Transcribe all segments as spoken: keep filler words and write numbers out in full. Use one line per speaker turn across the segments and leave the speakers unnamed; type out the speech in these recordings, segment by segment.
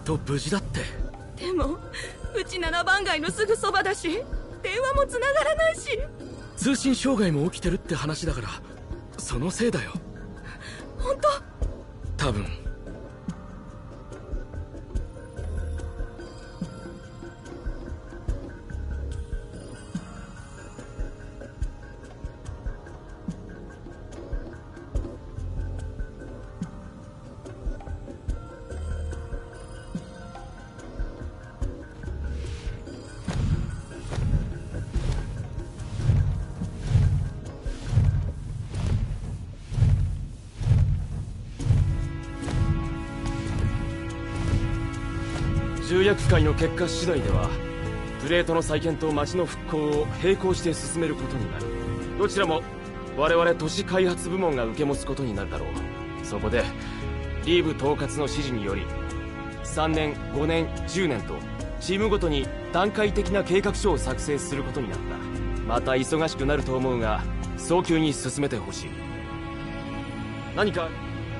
と無事だって。
でもうちななばん街のすぐそばだし、電話も繋がらないし。
通信障害も起きてるって話だから、そのせいだよ。
本当？
多分。重役会の結果次第ではプレートの再建と町の復興を並行して進めることになる。どちらも我々都市開発部門が受け持つことになるだろう。そこでリーブ統括の指示によりさんねんごねんじゅうねんとチームごとに段階的な計画書を作成することになった。また忙しくなると思うが早急に進めてほしい。何か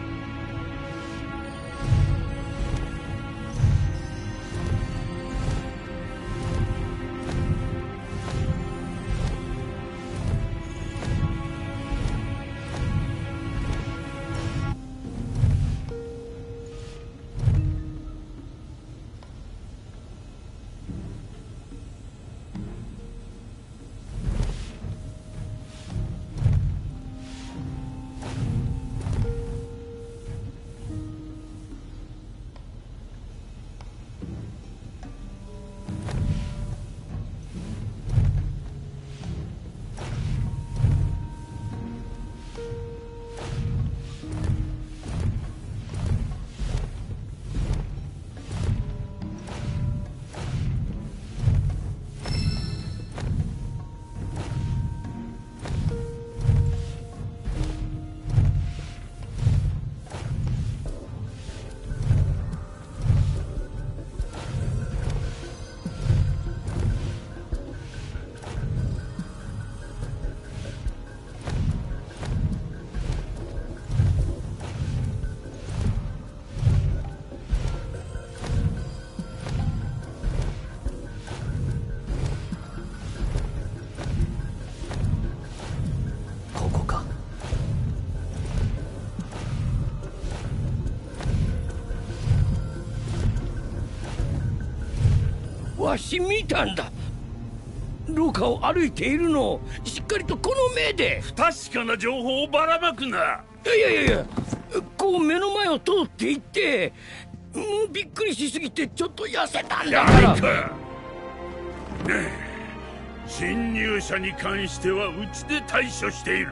わし見たんだ。廊下を歩いているのをしっかりとこの目で。
不確かな情報をばらまくな。
いやいやいや、こう目の前を通っていってもうびっくりしすぎてちょっと痩せたんだから。
やめか。ねえ、侵入者に関してはうちで対処している。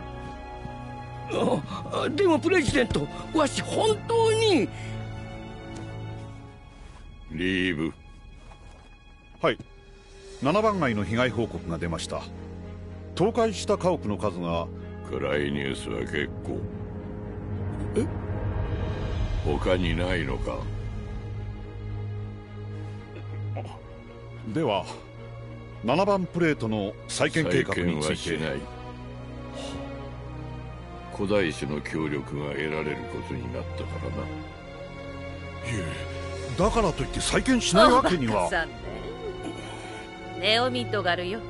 あ、でもプレジデント、わし本当に。
リーブ。
はい、ななばん街の被害報告が出ました。倒壊した家屋の数が。
暗いニュースは結構。
え？
他にないのか？
ではななばんプレートの再建計画について。
再建はしない。古代種の協力が得られることになったからな。い
え、だからといって再建しないわけには。
ネオミッドガルよ。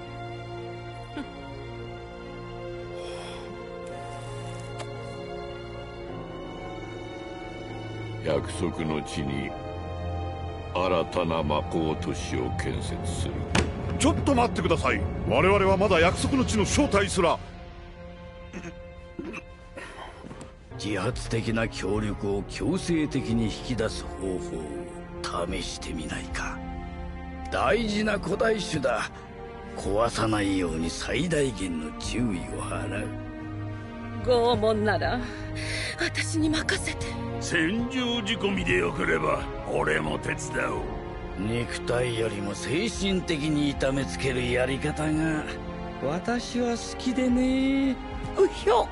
約束の地に新たな魔法都市を建設する。
ちょっと待ってください。我々はまだ約束の地の正体すら。
自発的な協力を強制的に引き出す方法を試してみないか。大事な古代種だ。壊さないように最大限の注意を払う。
拷問なら私に任せて。
戦場仕込みでよければ俺も手伝おう。
肉体よりも精神的に痛めつけるやり方が私は好きでね。うひょ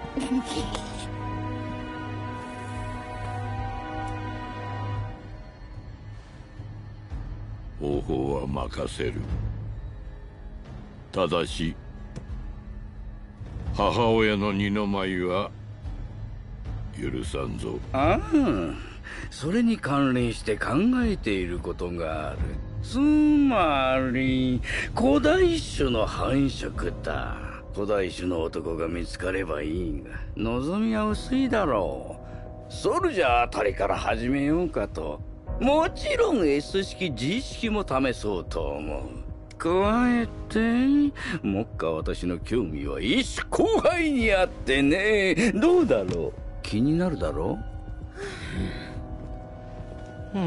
方法は任せる。ただし母親の二の舞は許さんぞ。
ああ、 それに関連して考えていることがある。つまり古代種の繁殖だ。古代種の男が見つかればいいが、望みは薄いだろう。ソルジャーあたりから始めようかと。もちろん S 式 G 式も試そうと思う。加えて目下私の興味は一種後輩にあってね。どうだろう、気になるだろう。うん、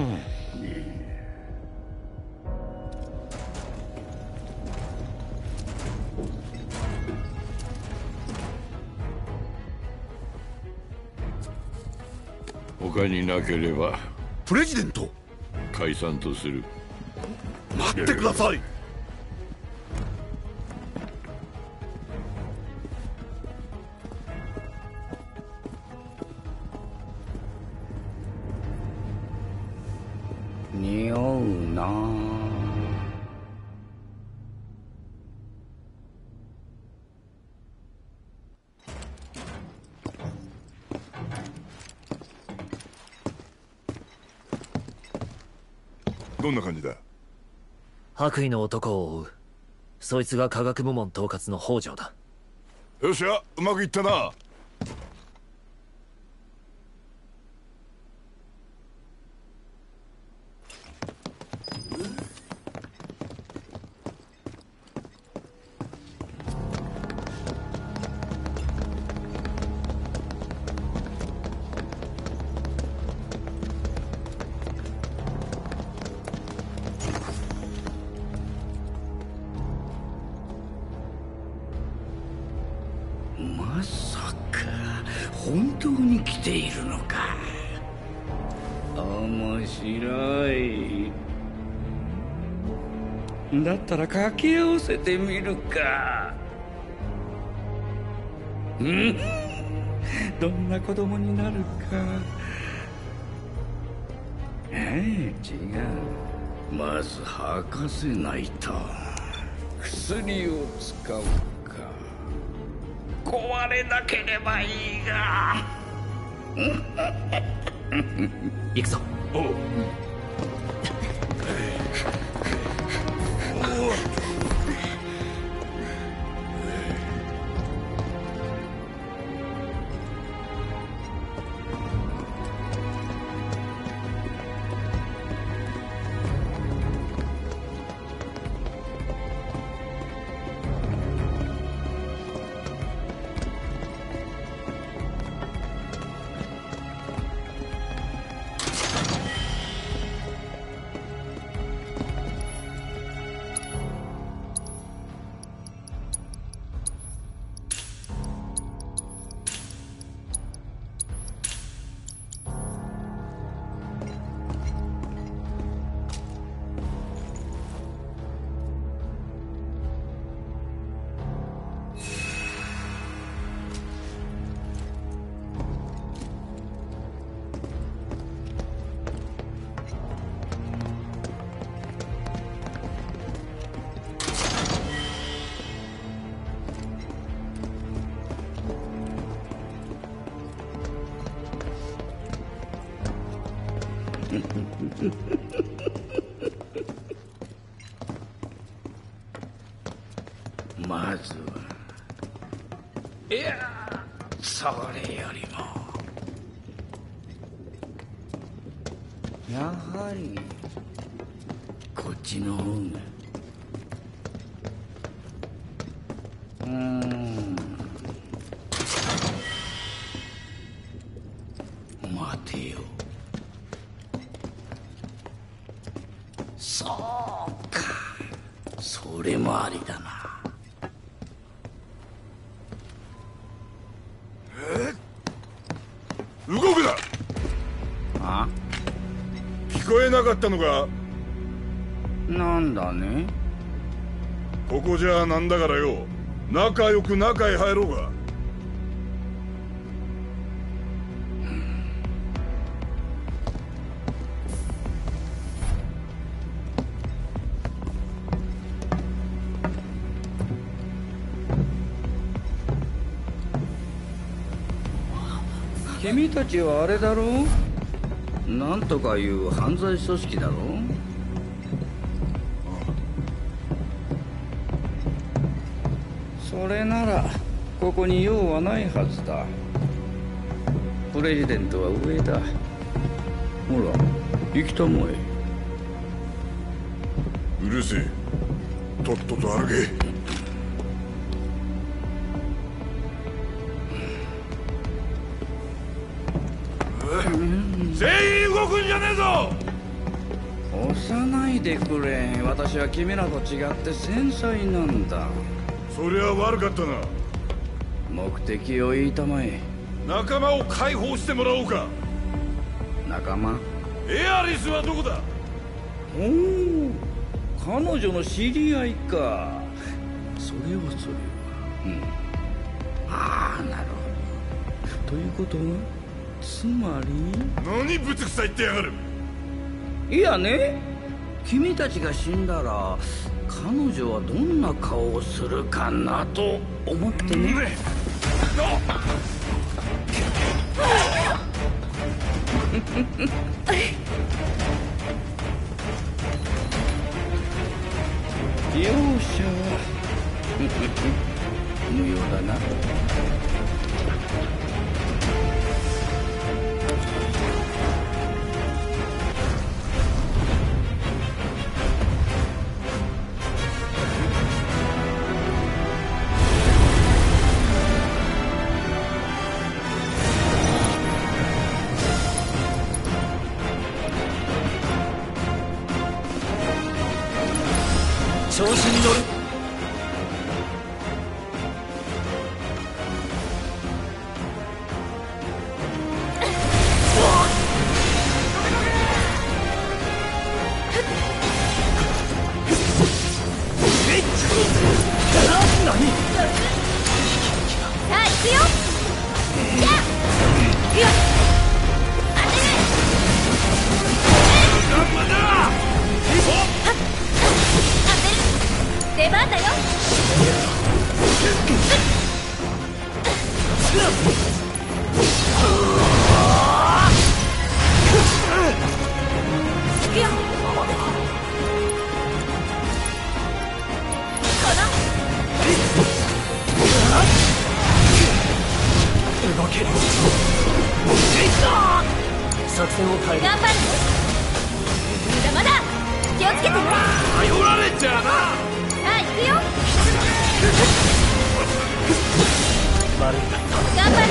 他になければ
プレジデント、
解散とする。
待ってください。
匂うなぁ。
どんな感じだ？
白衣の男を追う。そいつが科学部門統括の北条だ。
よっしゃ、うまくいったな。
まさか本当に来ているのか。面白い。だったら掛け合わせてみるか。うん、どんな子供になるか。ええ、違う。まず吐かせないと。薬を使うか。壊れなければいいが。
行くぞ。
おう。
まずはいやそれよりもやはりこっちの方がうーん待てよ。そうか、それもありだな。
動くな。
あ、
聞こえなかったのか。
なんだね。
ここじゃなんだからよ、仲良く中へ入ろうが。
君たちはあれだろう、 なんとかいう犯罪組織だろ。それならここに用はないはずだ。プレジデントは上だ。ほら行きたまえ。
うるせえ、とっとと歩け。全員動くんじゃねえぞ。
押さないでくれ。私は君らと違って繊細なんだ。
そりゃ悪かったな。
目的を言いたまえ。
仲間を解放してもらおうか。
仲間？
エアリスはどこだ？
おお、彼女の知り合いか。それはそれは。うん。ああ、なるほど。ということはつまり。
何ぶつくさ言ってやがる。
いやね、君たちが死んだら彼女はどんな顔をするかなと思ってね。容赦は無用だな。
調子に乗る。
出番だよ。
動ける。作戦を変える。
頑張るね。まだまだ気をつけてね。
頼られちゃうな。
さあ行くよ。
悪い。
頑張るね。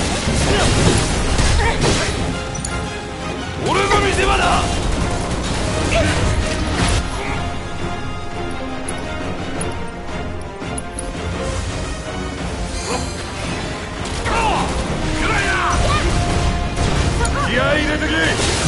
俺の見せ場だ。気合い入れてけ。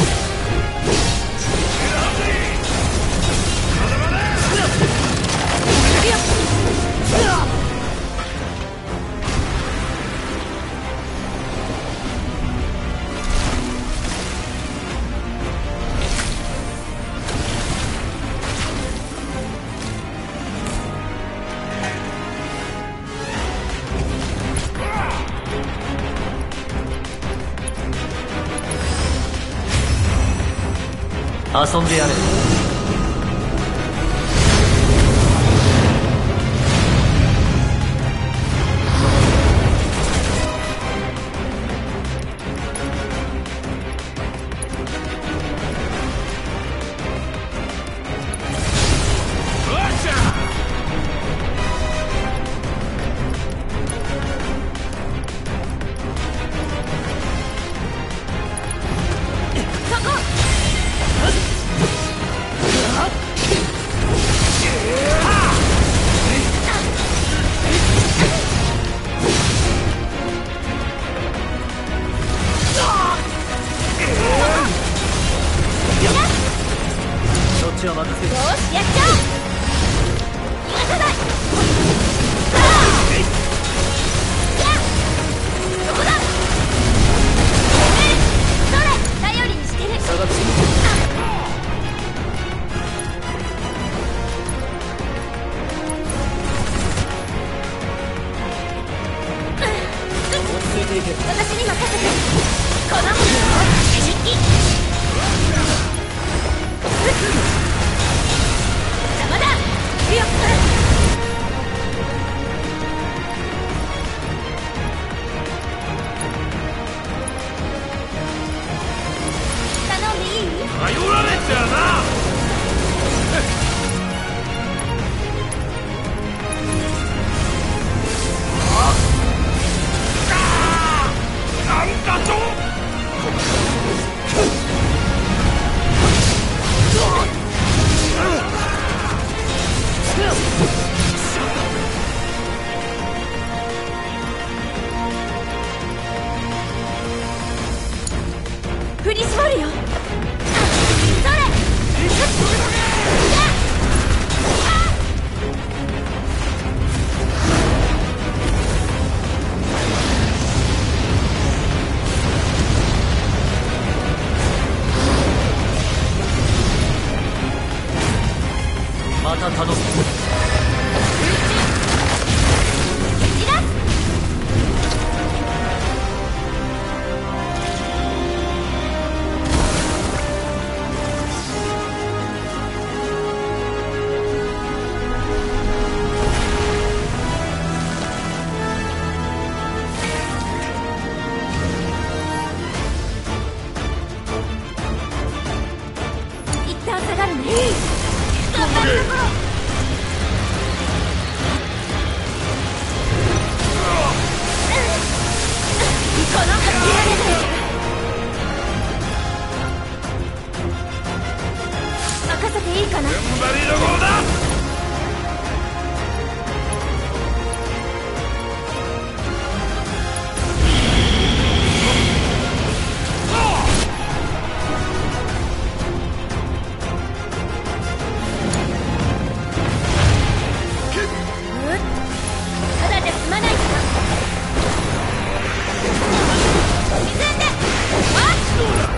遊んでやれ。ちは任せる。よし、やっちゃおう。まただ。どこだ。それ、頼りにしてる。下がって。 落ち着いていけ。
私に任せて。この実機。 邪魔だリオス頼んでいい？
頼られちゃうな。なんだと！
振り絞るよ。それ！
また頼む。
一旦下がるね。任せていいかな。
踏ん張りどころだ。
ただじゃ済まないから。沈んで。あっ。
どうだ。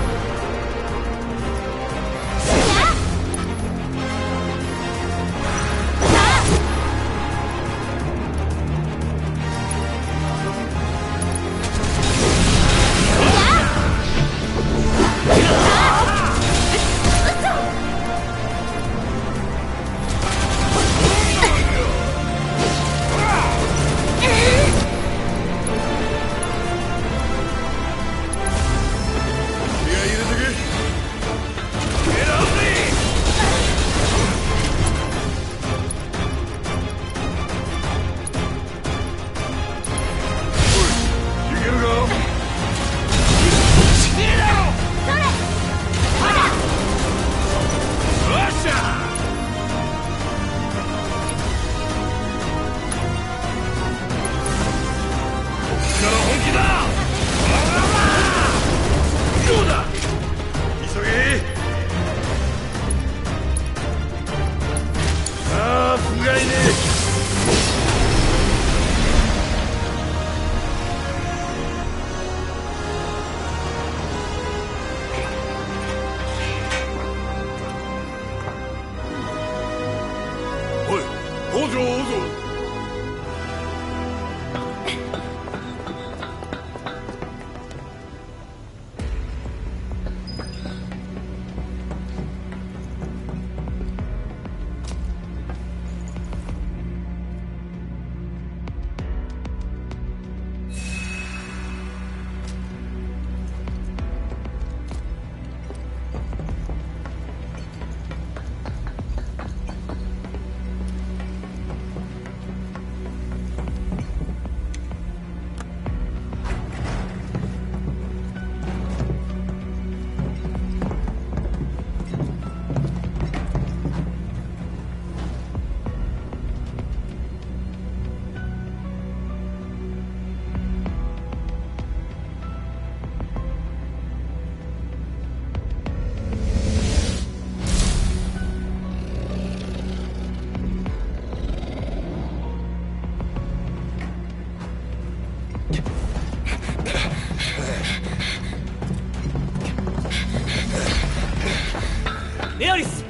エアリス。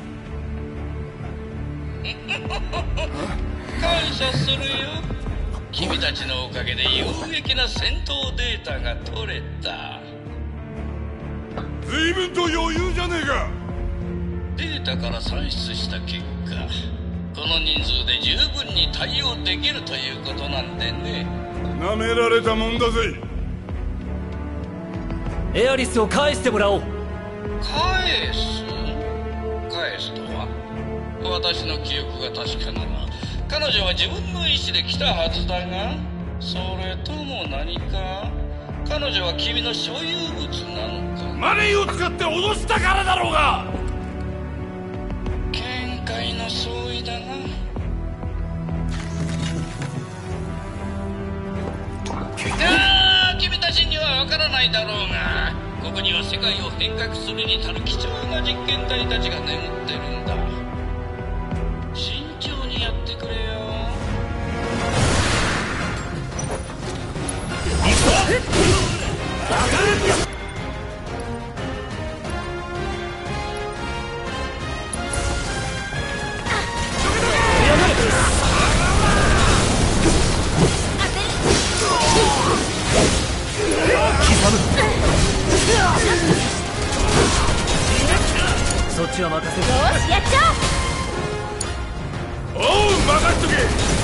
感謝するよ。君たちのおかげで有益な戦闘データが取れた。
随分と余裕じゃねえか。
データから算出した結果、この人数で十分に対応できるということなんでね。
なめられたもんだぜ。
エアリスを返してもらおう。
返す返すとは、私の記憶が確かなら彼女は自分の意思で来たはずだが、それとも何か彼女は君の所有物なのか。
マネーを使って脅したからだろうが。
見解の相違だな。ああ、君たちには分からないだろうが、ここには世界を変革するに足る貴重な実験体たちが眠ってるんだ。慎重にやってくれよ。
そっちは任せる。
よしやっちゃ
おう、任しとけ。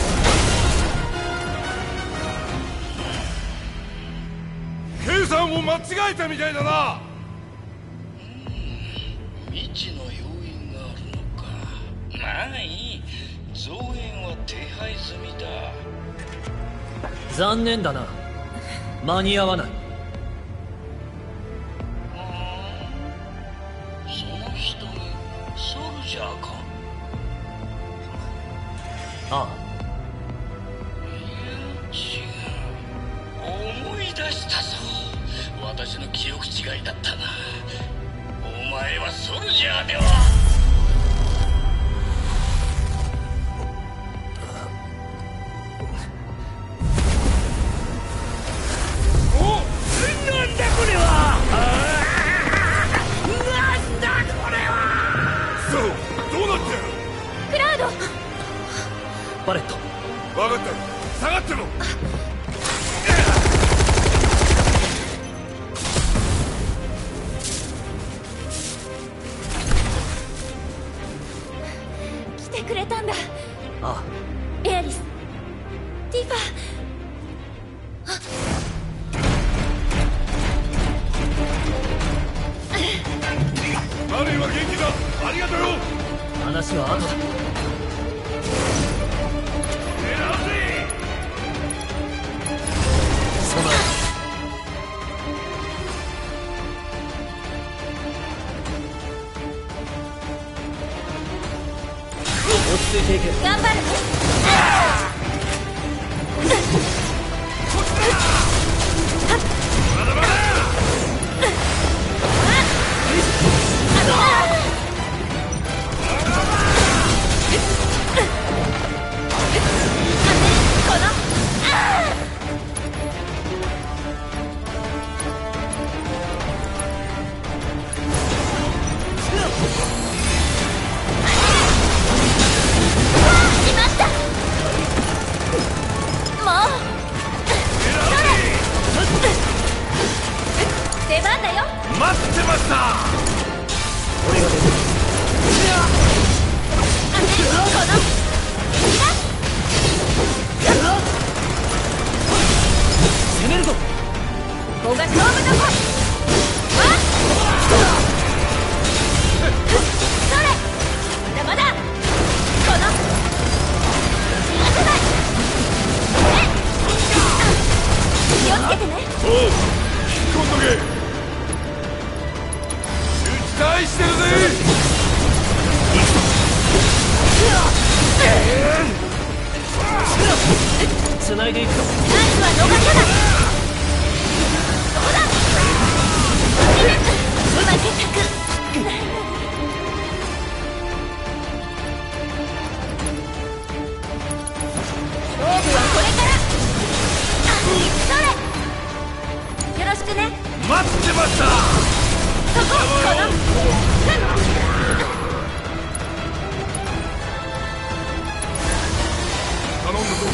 計算を間違えたみたいだな。
未知の要因があるのか。まあいい、増援は手配済みだ。
残念だな、間に合わない。
その人にソルジャーか。
あ
いや違う、思い出したぞ。私の記憶違いだったな。お前はソルジャーでは。
お、なんだこれは。なんだこれは。そう、どうなってやる。
クラウド。
バレット、
分かった、下がってろ。
来てくれたんだ。
あ
エアリス、ティファ。
マレーは元気だ。ありがとうよ。
あ、話は後だ。
狙うぜ。
備え落ち着いていけ。
頑張るね。
まだまだ。
出番だよ。
待ってました。
俺が出る。
あね、この
攻めるぞ。
ここが勝負どこ。わっそれ、まだまだ。この逃がさない。え気をつけてね。
おう、引っ込んどけ。期待してるぜ。
繋いでいくぞ。
ナイスは逃さない。どうだ。負けたく。勝負はこれから。それ。よろしくね。
待ってました。
そこ、この。
頼んだぞ。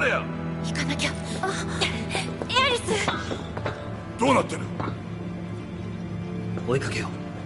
れや。
行かなきゃ。あ、エアリス。
どうなってる？
追いかけよう。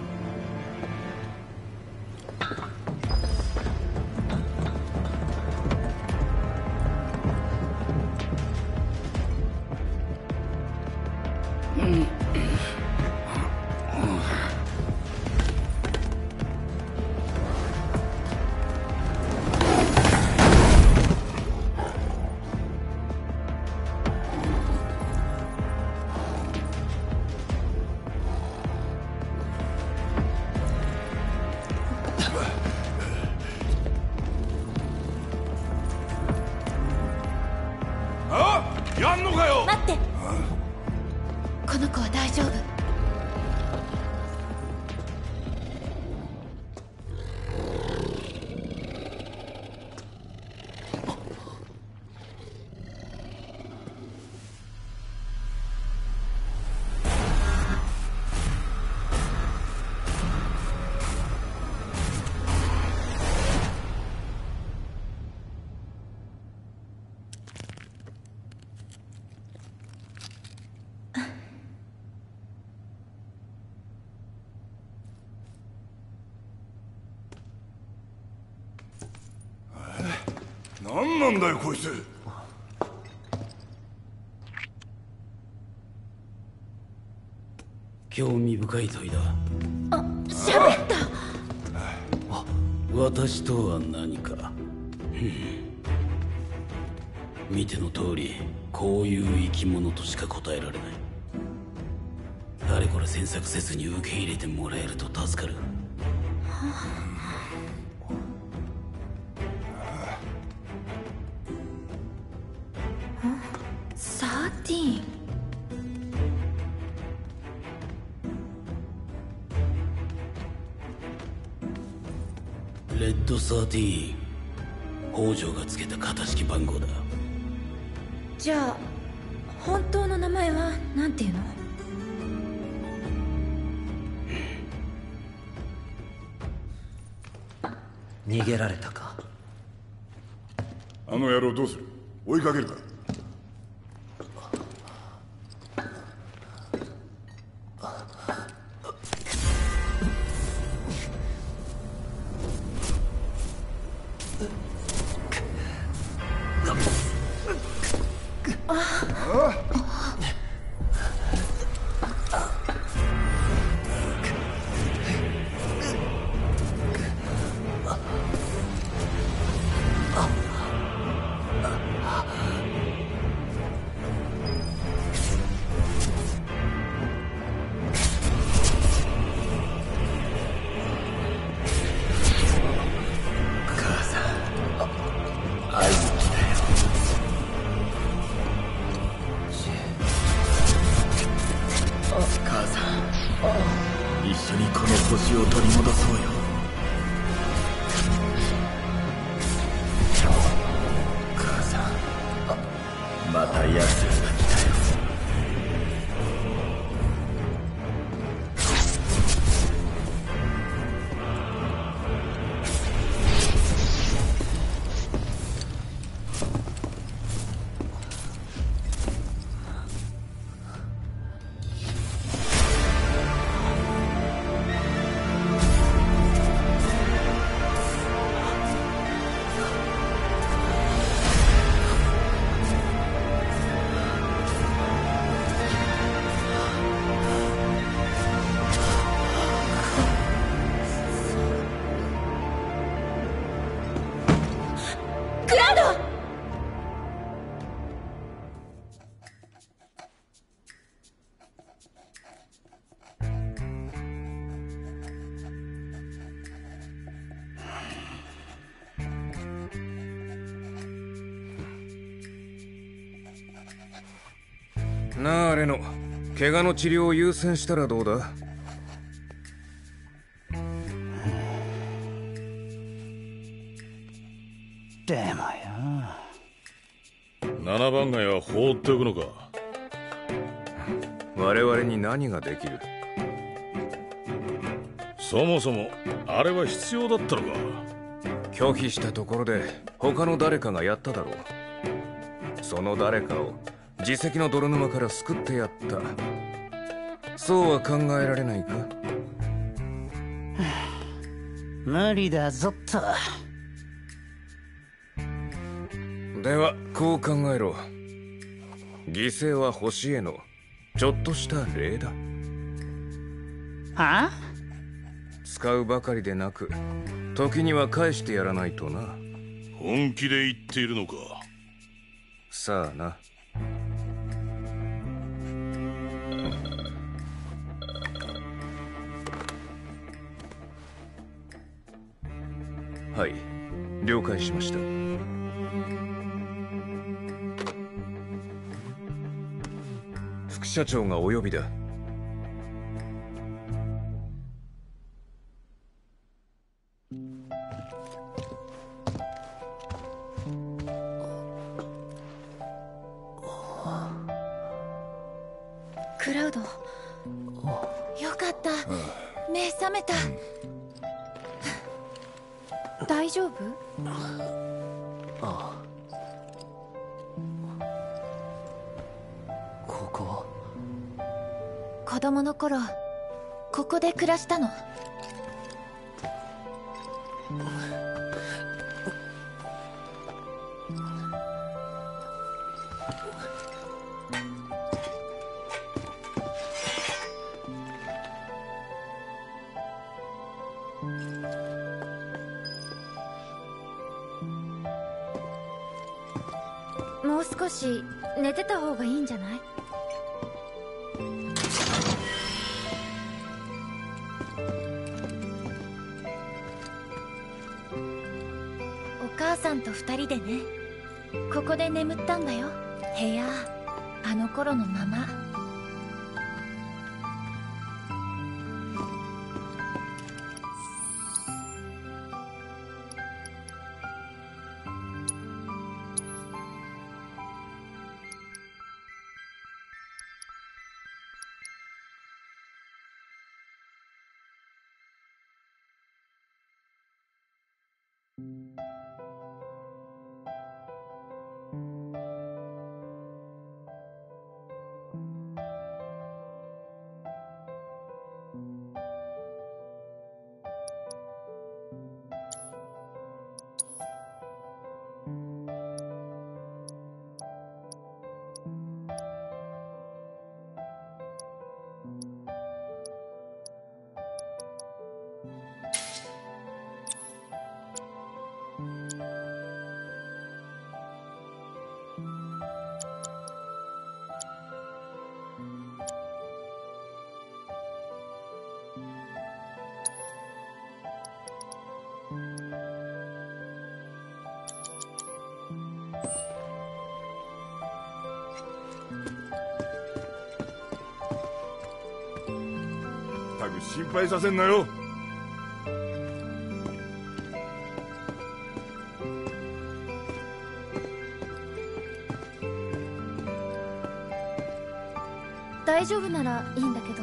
やんのかよ。
待って。この子は大丈夫。
何なんだよこいつ。
興味深い問いだ。
あ、喋った。
私とは何か。見ての通りこういう生き物としか答えられない。あれこれ詮索せずに受け入れてもらえると助かる。
サーティーン。
レッドサーティーン、北条がつけた型式番号だ。
じゃあ本当の名前はなんていうの？
逃げられたか。
あの野郎どうする？追いかけるか？
なあレノ、怪我の治療を優先したらどうだ？
でもよ、
ななばん街は放っておくのか？
我々に何ができる？
そもそもあれは必要だったのか？
拒否したところで他の誰かがやっただろう。
その誰かを自責の泥沼から救ってやった。そうは考えられないか？
無理だぞっと。
ではこう考えろ。犠牲は星へのちょっとした礼だ。
はあ？
使うばかりでなく時には返してやらないとな。
本気で言っているのか？
さあな。はい、了解しました。副社長がお呼びだ。
クラウド、よかった。目覚めた。大丈夫？
ああ。ここ。
子供の頃ここで暮らしたの。もう少し寝てた方がいいんじゃない？お母さんと二人でね、ここで眠ったんだよ。部屋、あの頃のまま。
ったく心配させんなよ。
大丈夫ならいいんだけど。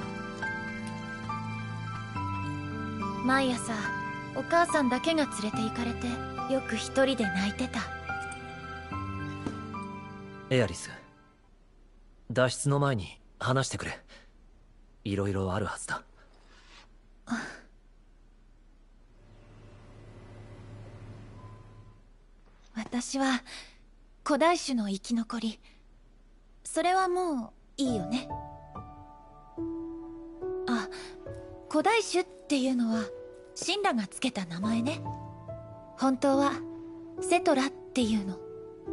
毎朝お母さんだけが連れて行かれて、よく一人で泣いてた。
エアリス、脱出の前に話してくれ。いろいろあるはずだ。
私は古代種の生き残り。それはもういいよね。あ、古代種っていうのは神羅がつけた名前ね。本当はセトラっていうの。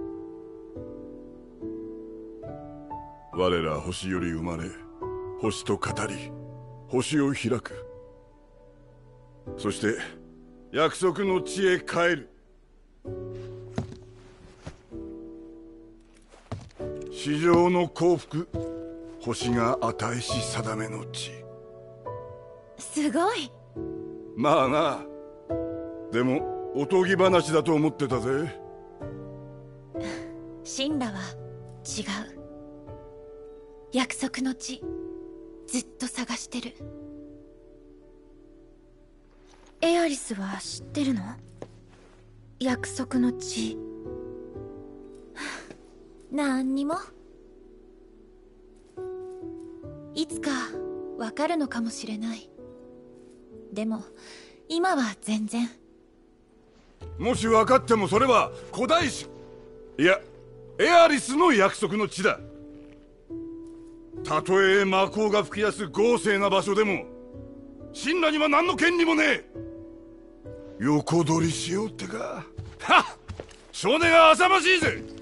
我ら星より生まれ、星と語り、星を開く。そして約束の地へ帰る。至上の幸福、星が与えし定めの地。
すごい。
まあな。でもおとぎ話だと思ってたぜ。
神羅は違う。約束の地、ずっと探してる。エアリスは知ってるの？約束の地。 なんにも。いつかわかるのかもしれない。でも今は全然。
もし分かってもそれは古代史、いやエアリスの約束の地だ。たとえ魔法が吹き出す豪勢な場所でも神羅には何の権利もねえ。横取りしようってか。はっ、少年が浅ましいぜ。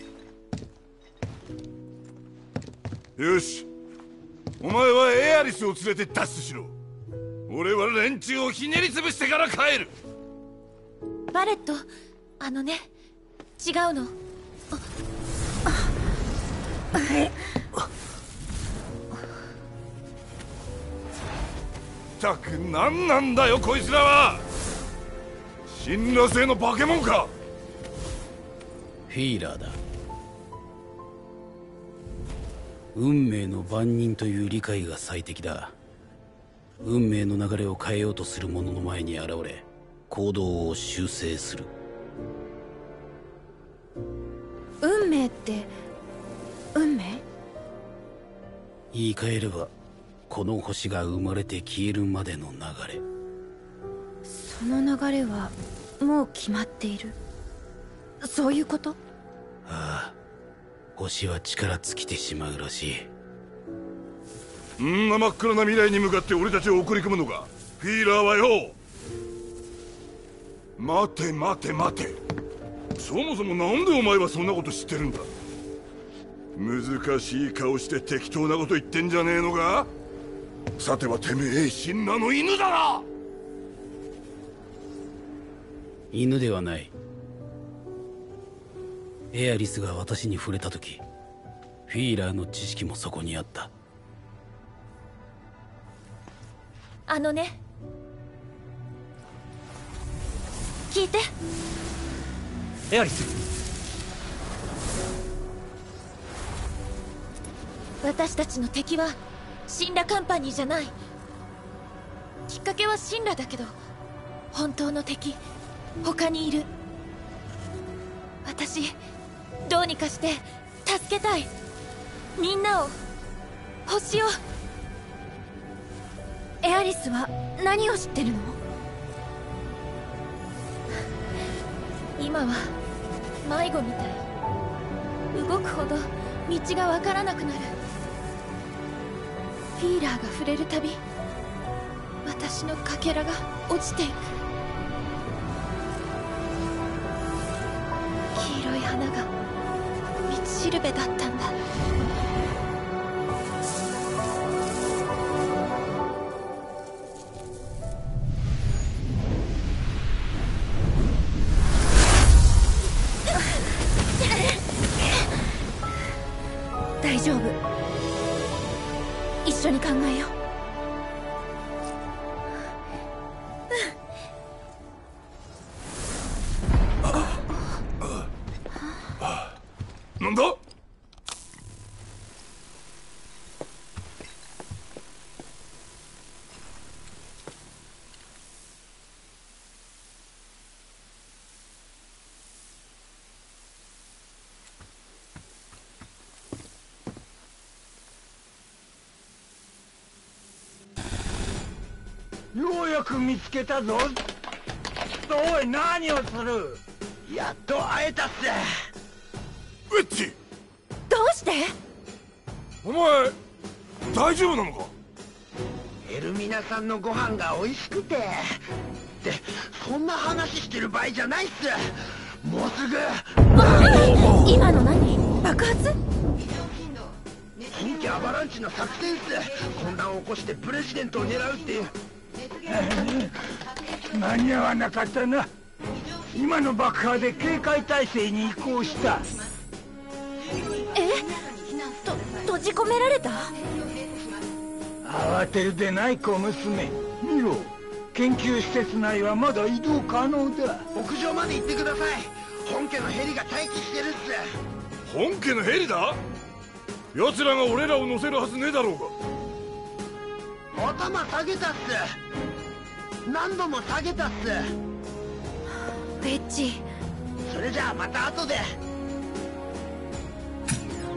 よし、お前はエアリスを連れて脱出しろ。俺は連中をひねり潰してから帰る。
バレット、あのね、違うの。
ったく何なんだよこいつらは。神羅星の化け物か。
フィーラーだ。運命の番人という理解が最適だ。運命の流れを変えようとする者の前に現れ行動を修正する。
運命って運命？
言い換えればこの星が生まれて消えるまでの流れ。
その流れはもう決まっている。そういうこと？
ああ、星は力尽きてしまうらしい。
んな真っ暗な未来に向かって俺たちを送り込むのかフィーラーはよ。待て待て待て、そもそもなんでお前はそんなこと知ってるんだ。難しい顔して適当なこと言ってんじゃねえのか。さてはてめえ神羅の犬だな。
犬ではない。エアリスが私に触れた時フィーラーの知識もそこにあった。
あのね、聞いて。
エアリス、
私たちの敵は神羅カンパニーじゃない。きっかけは神羅だけど本当の敵他にいる。私どうにかして助けたい。みんなを、星を。エアリスは何を知ってるの？今は迷子みたい。動くほど道がわからなくなる。フィーラーが触れるたび私のかけらが落ちていく。黄色い花が道しるべだったんだ。大丈夫。一緒に考えよ
う。なんだ。
ようやく見つけたぞ。おい、何をする。やっと会えたっす。
ウェッジ、
どうして？
お前大丈夫なのか。
エルミナさんのご飯が美味しくて。ってそんな話してる場合じゃないっす。もうすぐ。
今の何？爆発？
本家アバランチの作戦っす。混乱を起こしてプレジデントを狙うっていう。間に合わなかったな。今の爆破で警戒態勢に移行した。
え？と閉じ込められた？
慌てるでない小娘。見ろ、研究施設内はまだ移動可能だ。屋上まで行ってください。本家のヘリが待機してるっす。
本家のヘリだ。奴らが俺らを乗せるはずねえだろうが。
頭下げたっす。何度も下げたっす。
ウェッジ、
それじゃあまた後で。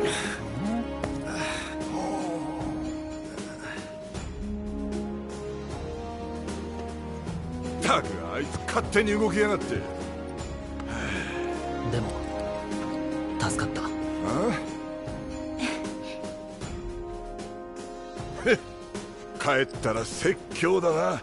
たくあいつ勝手に動きやがって。
でも助かった。
あへ帰ったら説教だな。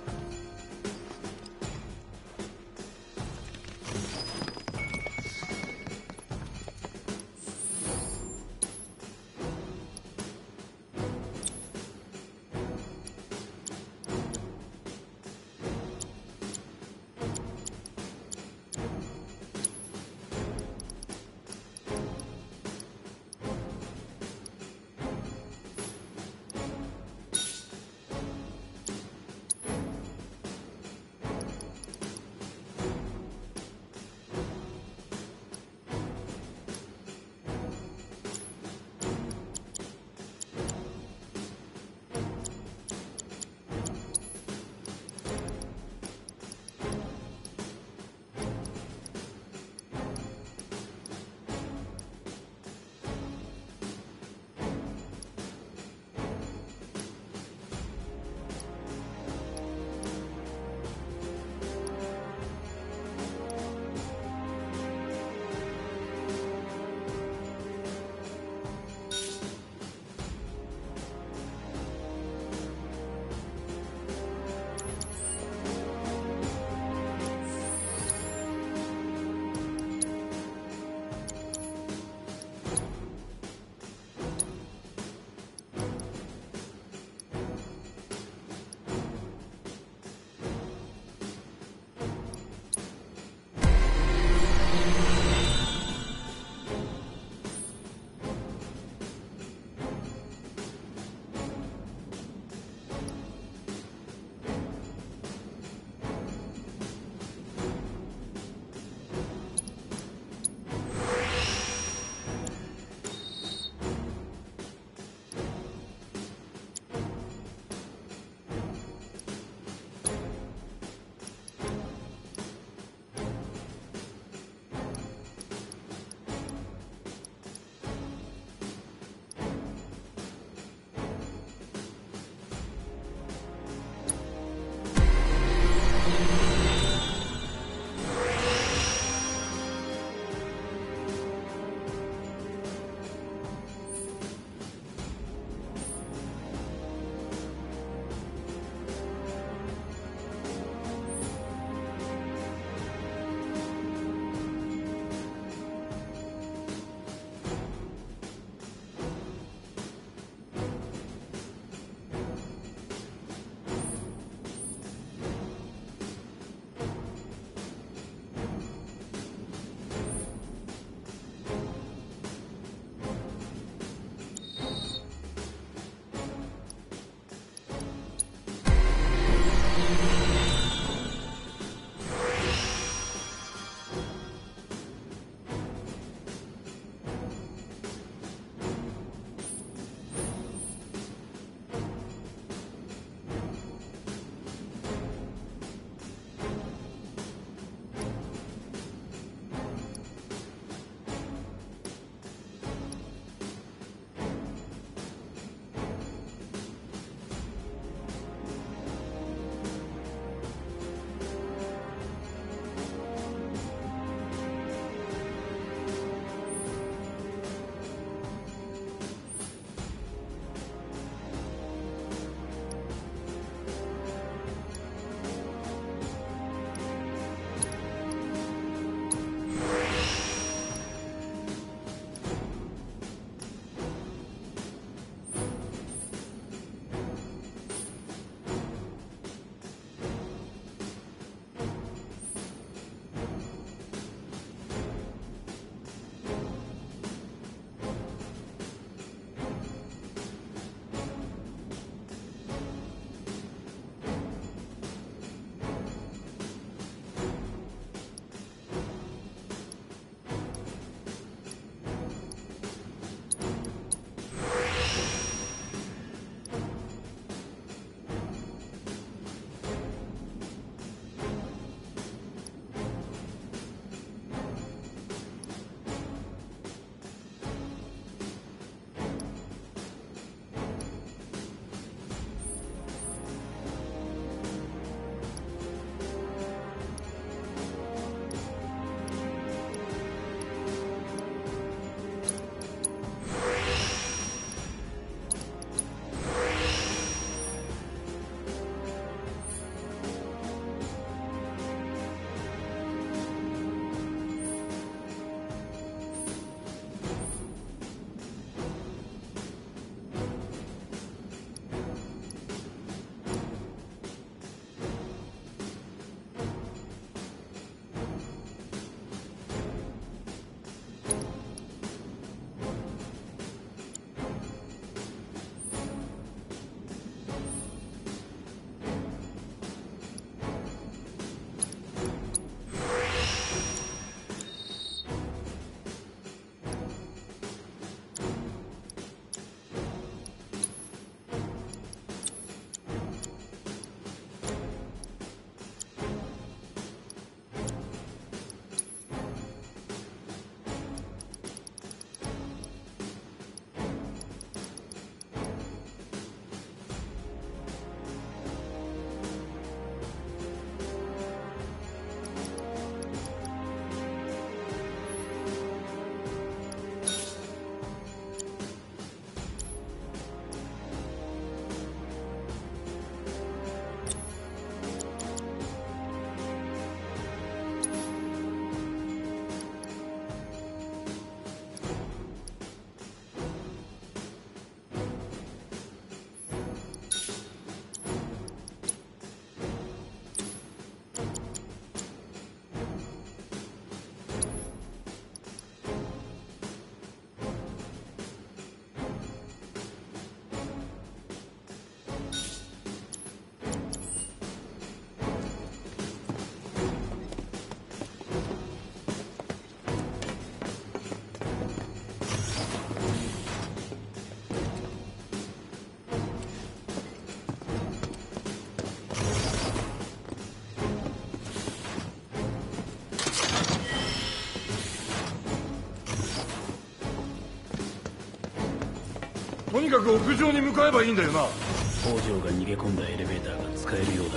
とにかく屋上に向かえばいいんだよな。
北条が逃げ込んだエレベーターが使えるようだ。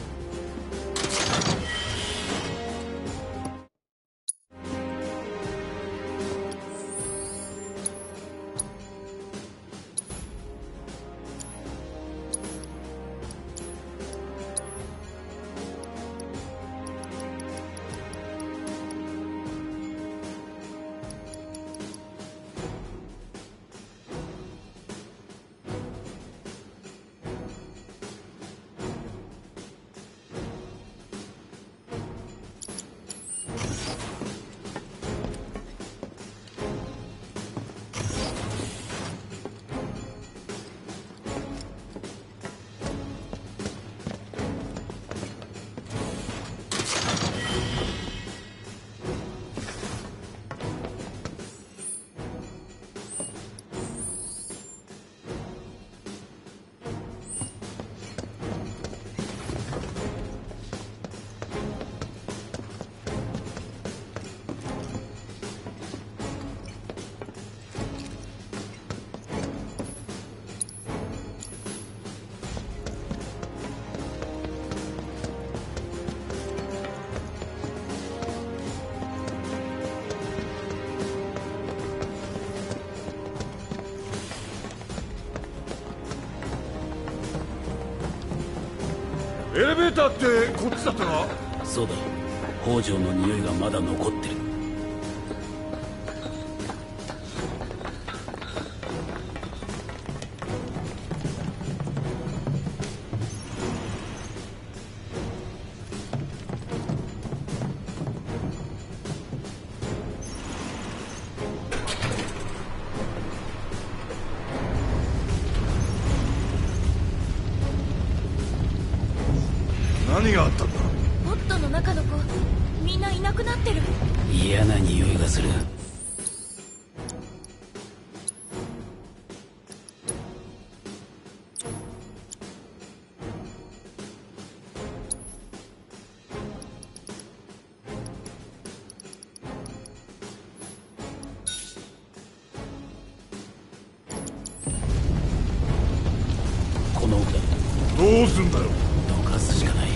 エレベーターってこっちだったな。
そうだ、北条の匂いがまだ残ってる。
何があったんだ。
ポットの中の子みんないなくなってる。
嫌な匂いがする。この奥だ。
どうすんだよ。
どかすしかない。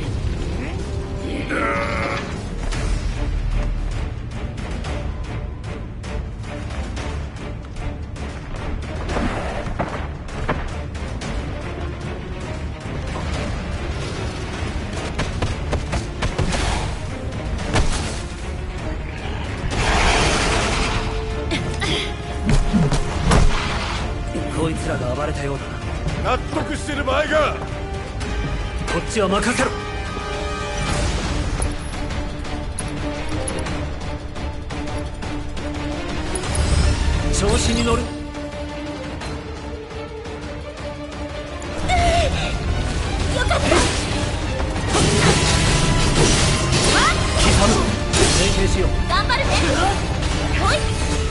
こいつらが暴れたようだ。
納得してる場合か。
こっちは任せろ。調子に乗る。
よかった。
刻む。連携しよう。
頑張るね。ほい。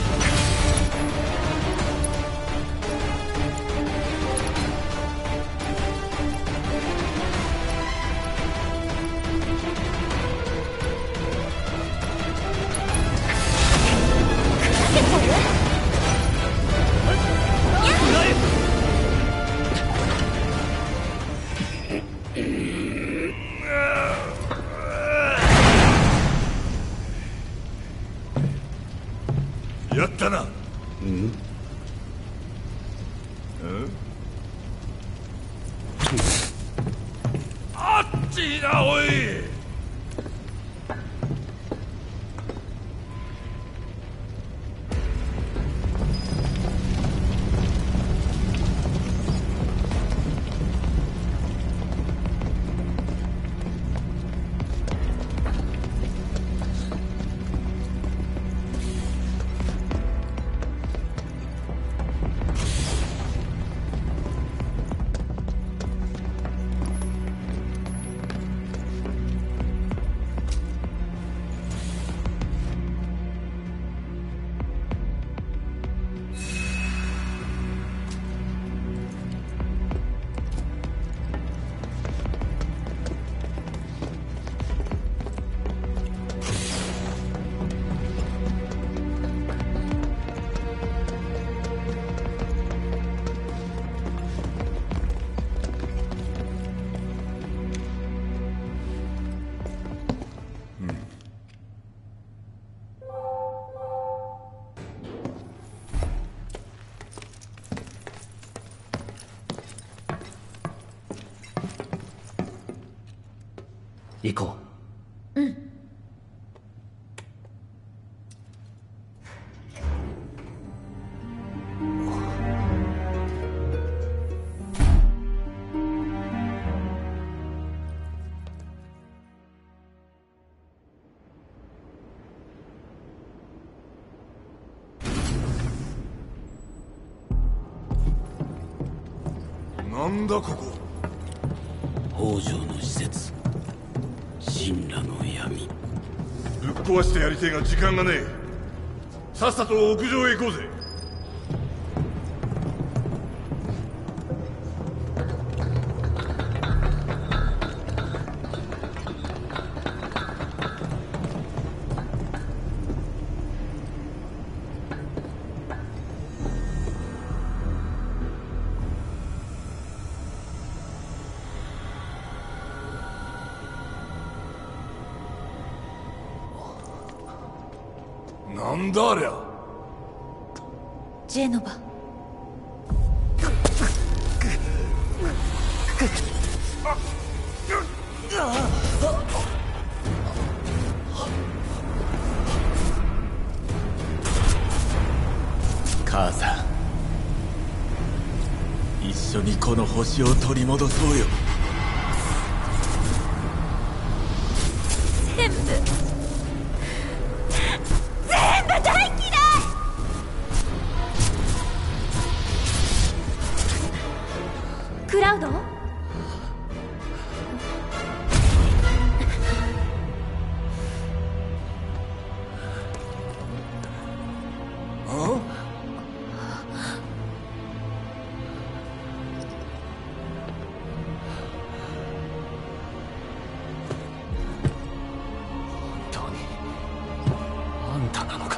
やったな。
うん。
あっちいな、おい。
行こ
う。うん。
なんだここ。
北条の施設、神羅の闇。
ぶっ壊してやりてえが時間がねえ。さっさと屋上へ行こうぜ。なんだありゃ。
ジェノバ。
母さん、一緒にこの星を取り戻そうよ。
全部全部大嫌い。クラウド？
あんたなのか。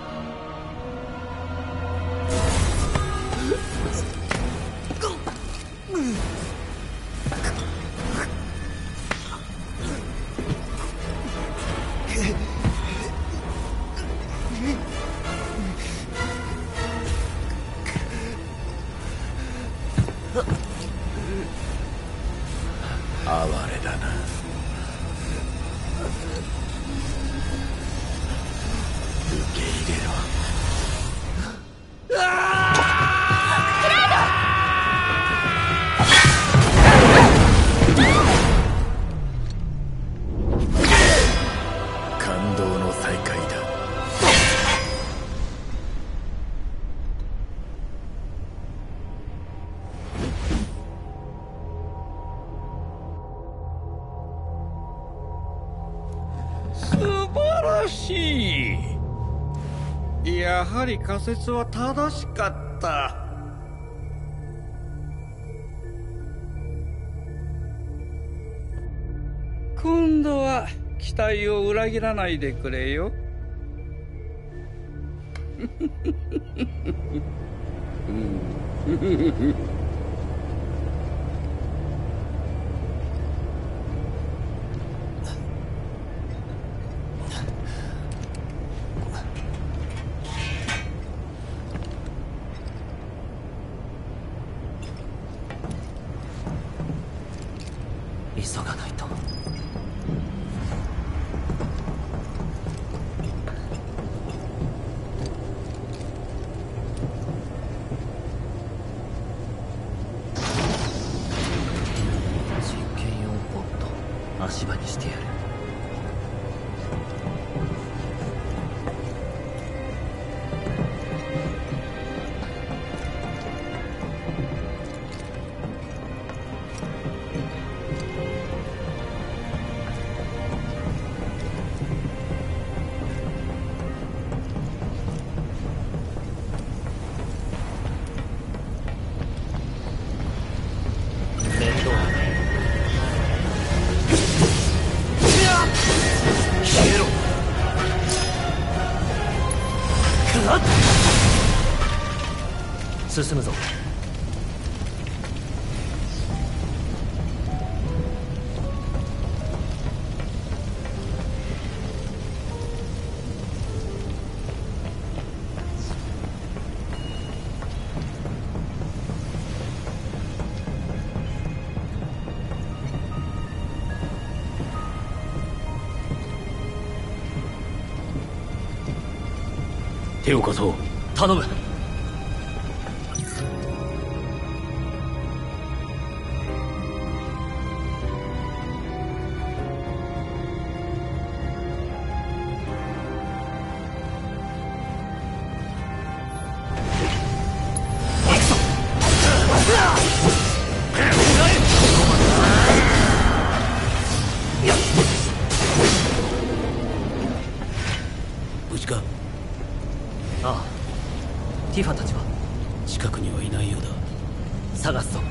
哀れだな。受け入れろ。感動の再会だ。
素晴らしい。やはり仮説は正しかった。今度は期待を裏切らないでくれよ。
急がないと。実験用ポット、足場にしてやる。進むぞ。
手を貸そう。
頼む。
無事か？
ああ、ティファたちは
近くにはいないようだ。
探すぞ。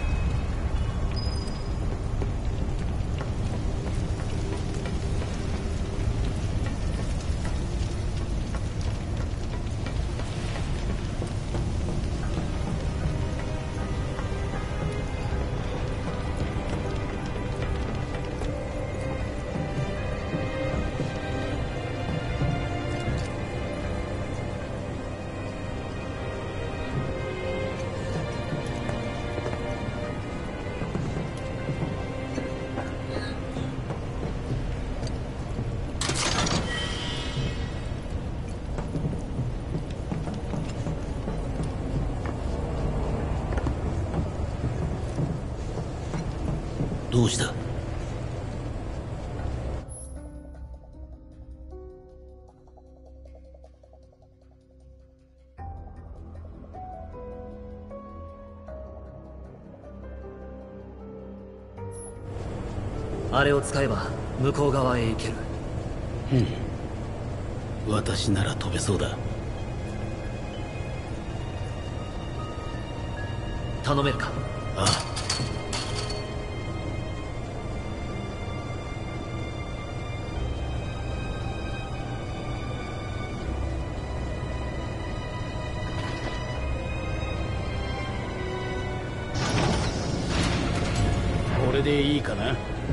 どうした？
あれを使えば向こう側へ行ける。
うん、私なら飛べそうだ。
頼めるか？
ああ。これでいいかな？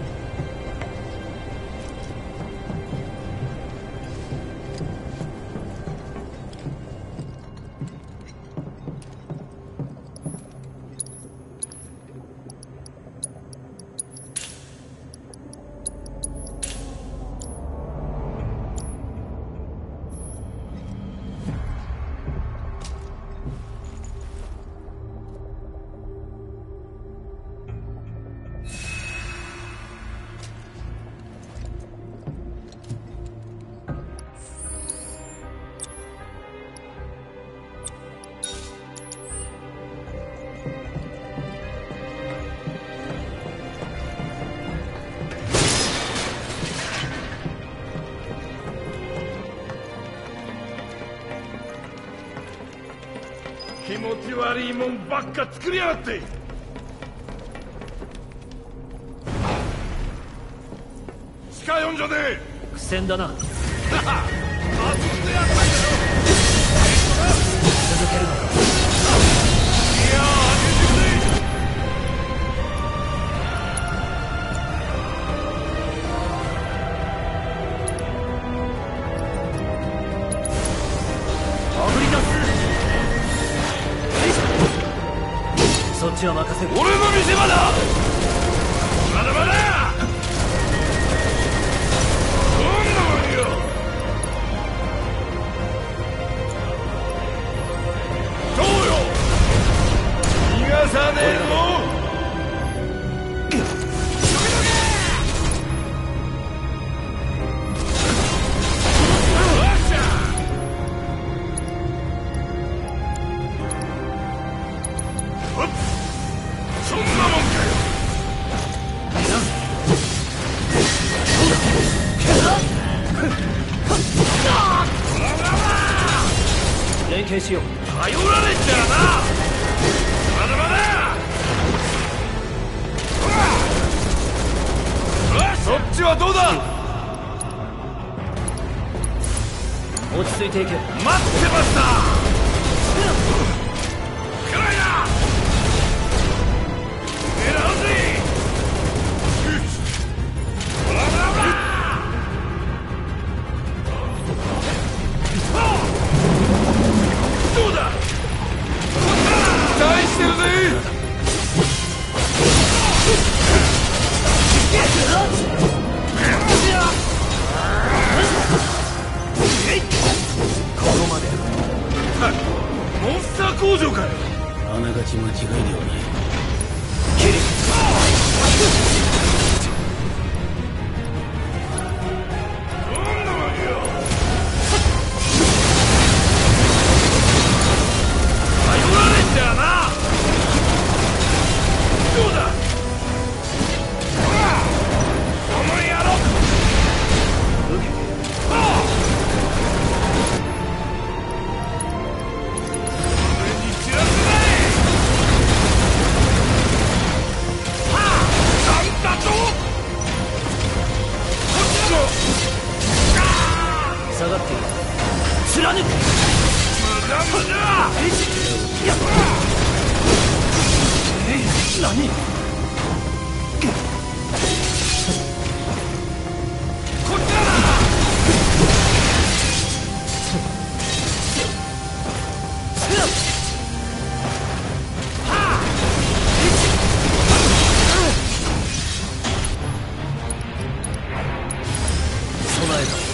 気持ち悪いもんばっか作りやがって。近寄んじゃねえ。
苦戦だな。
遊んでやったんだよ。
続けるのか？
いやー、出てくれ。
あぶり出す。そっちは任せる。
俺の見せ場だ。まだまだ。どんなもんよ。そうよ。逃がさねえぞ。そんなもんかよ。
連携しよう。
頼られちゃうな。まだまだ。そっちはどうだ。
落ち着いていけ。
待ってました。くらいだ。狙うぜ。ほらほらほら。どうだ。期待してるぜ。
ここまで。 がっている。貫く。
無駄無駄。
やっ何。
こっちだな。
備えだ。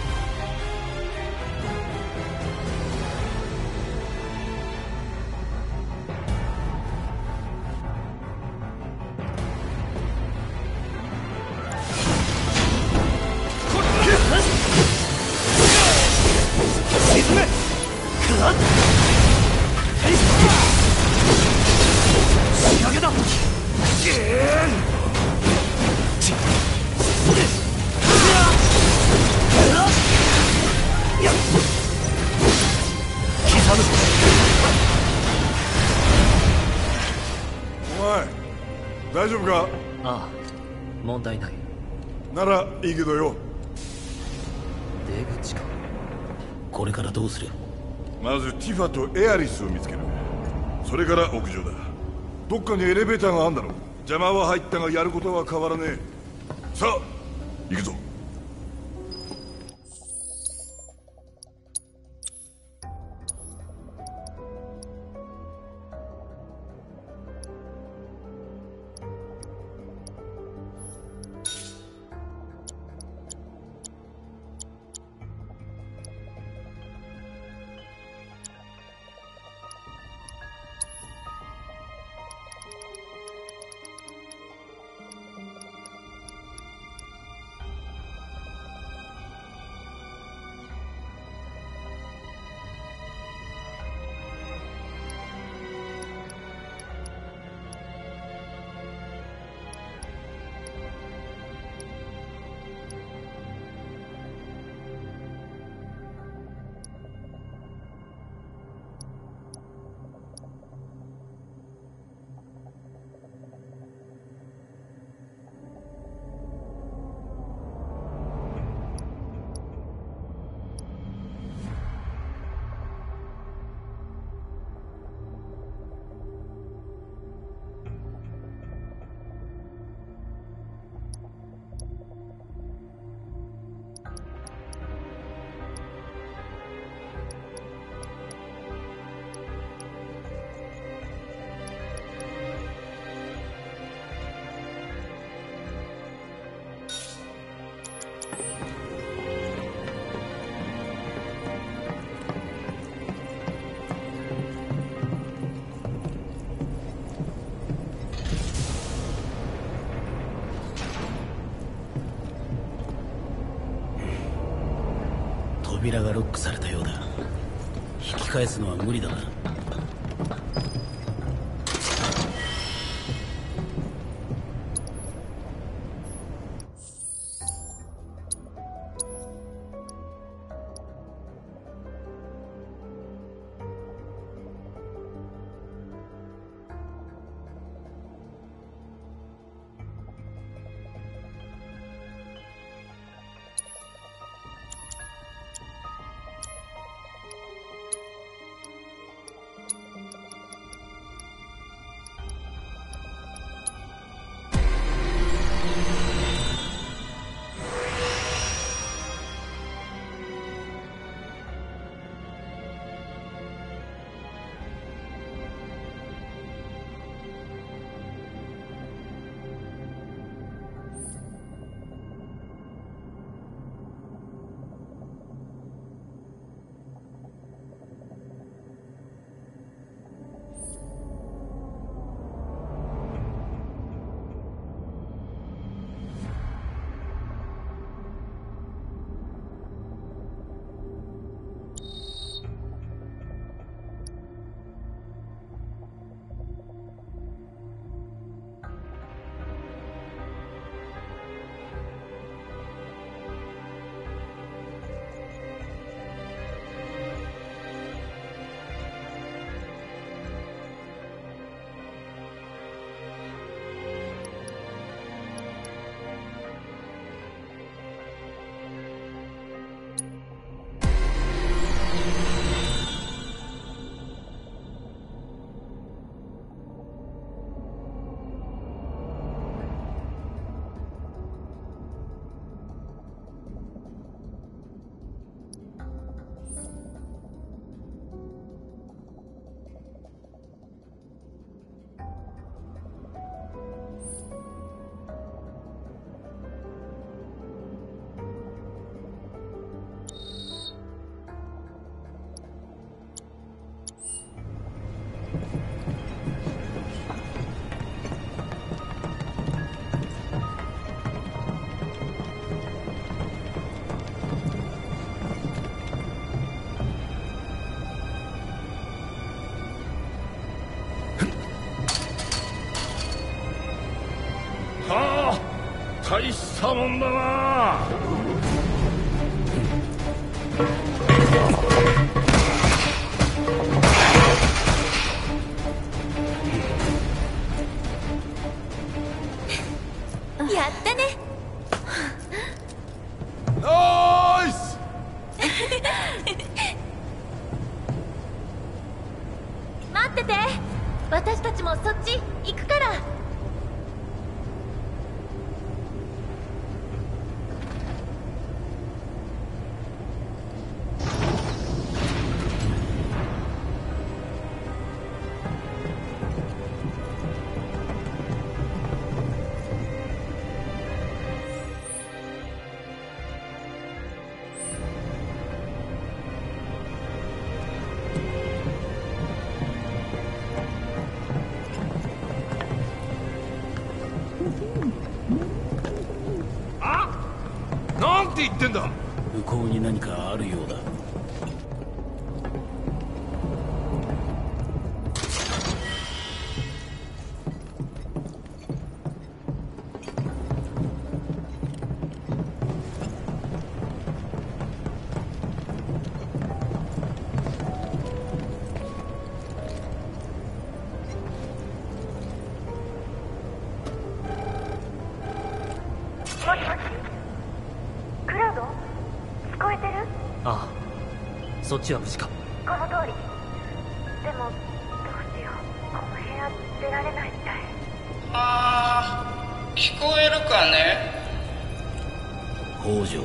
大丈夫か？
ああ、問題ない。
ならいいけどよ。
出口か。
これからどうする？
まずティファとエアリスを見つける。それから屋上だ。どっかにエレベーターがあるんだろう。邪魔は入ったがやることは変わらねえ。さあ行くぞ。
扉がロックされたようだ。引き返すのは無理だな。
したもんだな。
やったね。
ナイス。
待ってて、私たちもそっち行くから。
なんて言ってんだ。
向こうに何かあるようだ。
そっちは無事か？
この通り。でもどうしよう、この部屋出られないみたい。
あー、聞こえるかね？
北条。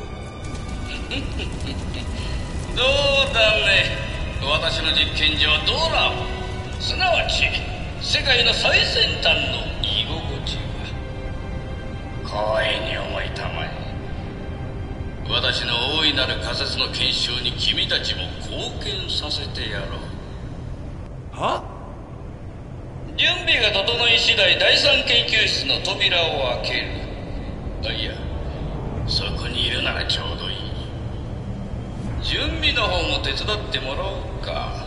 どうだね、私の実験上ドラム、すなわち世界の最先端の居心地は光栄に思いたまえ。私の大いなる仮説の検証に君たちも貢献させてやろう。
は？
準備が整い次第第三研究室の扉を開ける。あ、いや、そこにいるならちょうどいい。準備の方も手伝ってもらおうか。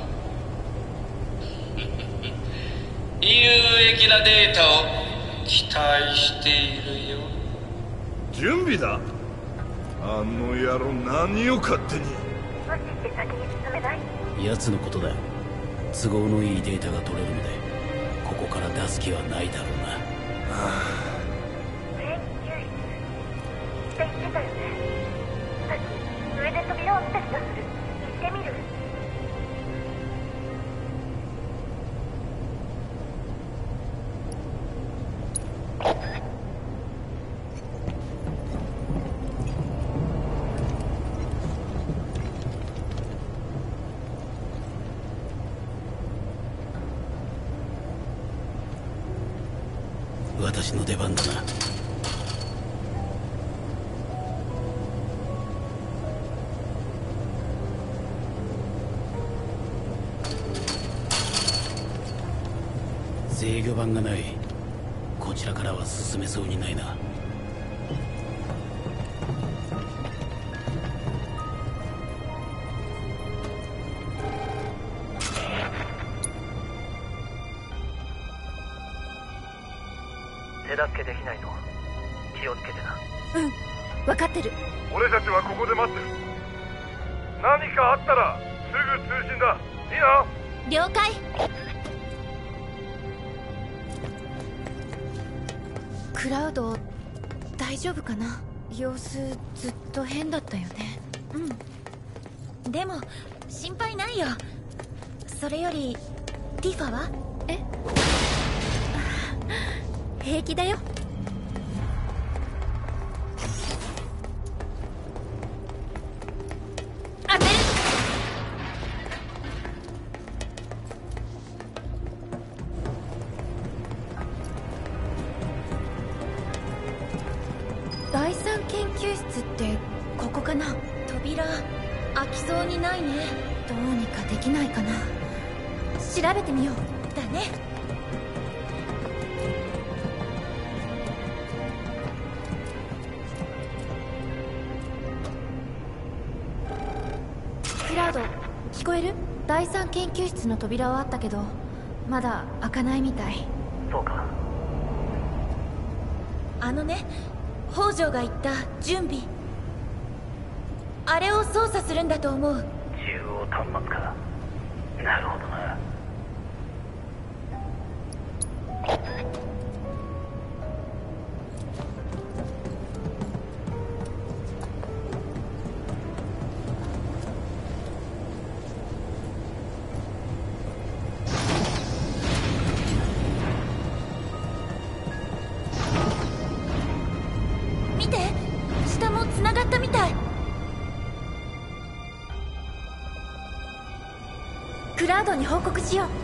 有益なデータを期待しているよ。
準備だ。あの野郎何を勝手に。
無視して先に進めない？
奴のことだ。都合のいいデータが取れるのでここから出す気はないだろうな。は
あ、研究室って言ってたよね。さっき上で扉を見た気がする。行ってみる？
私の出番だな。制御盤がない。こちらからは進めそうにないな。
手助けできないと気をつけてな。
うん、分かってる。
俺たちはここで待ってる。何かあったらすぐ通信だ。いいな？
了解。クラウド大丈夫かな？様子ずっと変だったよね。うん、でも心配ないよ。それよりティファは？え？平気だよ。あれ？第三研究室ってここかな？扉開きそうにないね。どうにかできないかな。調べてみよう。だね。クラウド、聞こえる？第三研究室の扉はあったけどまだ開かないみたい。
そうか。
あのね、 北条が言った準備、あれを操作するんだと思う。
中央端末か。なるほどな。
見て、下も繋がったみたい。クラウドに報告しよう。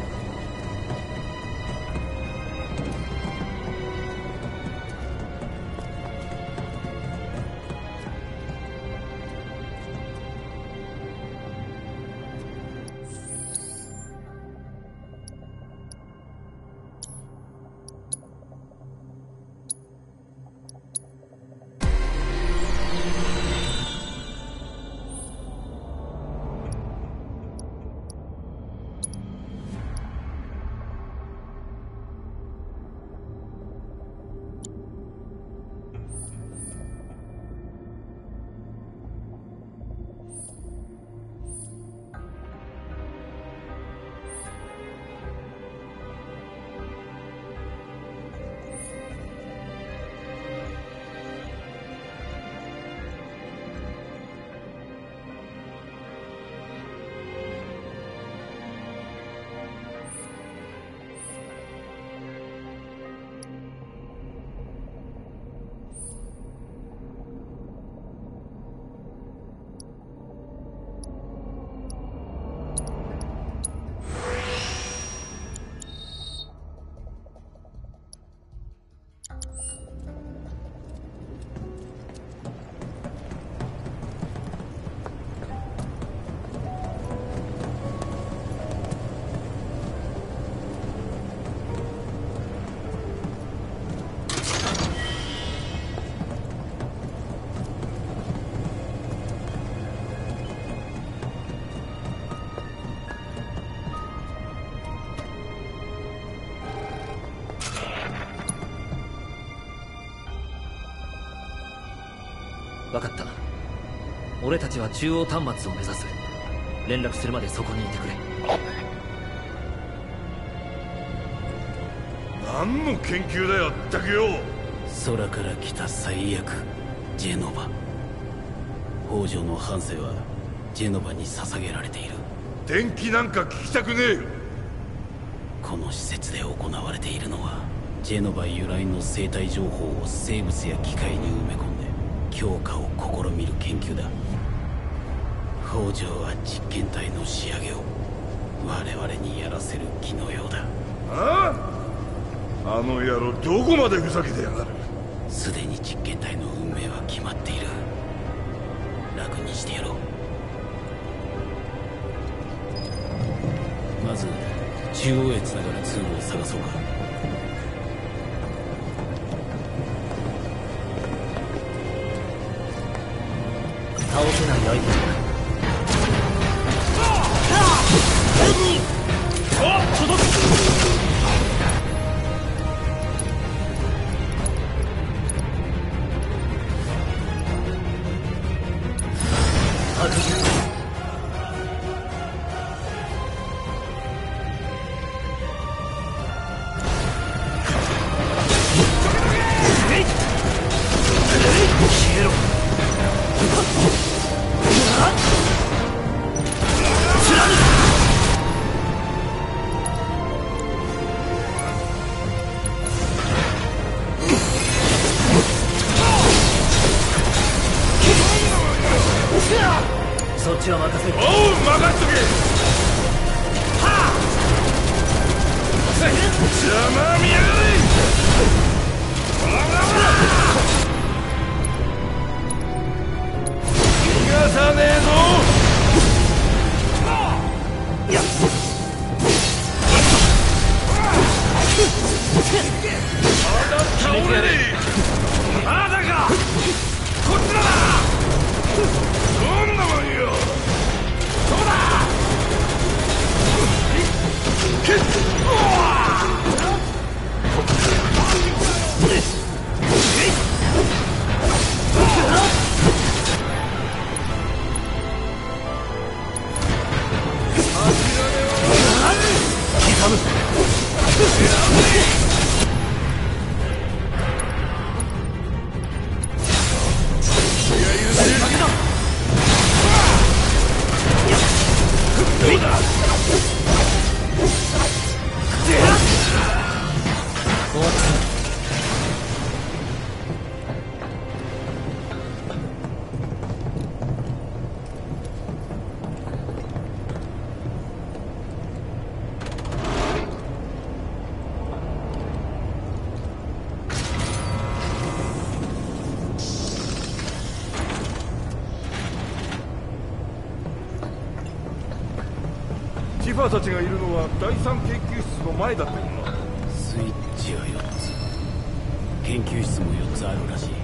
分かった。俺たちは中央端末を目指す。連絡するまでそこにいてくれ。
何の研究だよったくよ。
空から来た最悪、ジェノバ。北条の半生はジェノバに捧げられている。
電気なんか聞きたくねえよ。
この施設で行われているのはジェノバ由来の生態情報を生物や機械に埋め込んで強化を試みる研究だ。北条は実験体の仕上げを我々にやらせる気のようだ。
ああ、あの野郎どこまでふざけてやがる。
すでに実験体の運命は決まっている。楽にしてやろう。まず中央へつながる通路を探そうか。
倒せない相手だ。届く。そっちは任せる。おう、任しとけ。はあ、邪魔見やがれ。逃がさねえぞ。やっまだ倒れねえ。まだか。こっちだな。どんなもんよ。そうだ。けっうわティファーたちがいるのは第三研究室の前だったよな。
スイッチはよっつ、研究室もよっつあるらしい。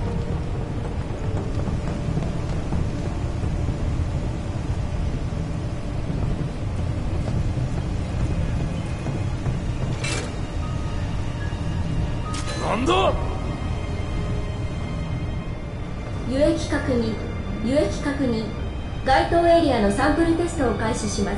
なんだ？
輸液確認、輸液確認。該当エリアのサンプルテストを開始します。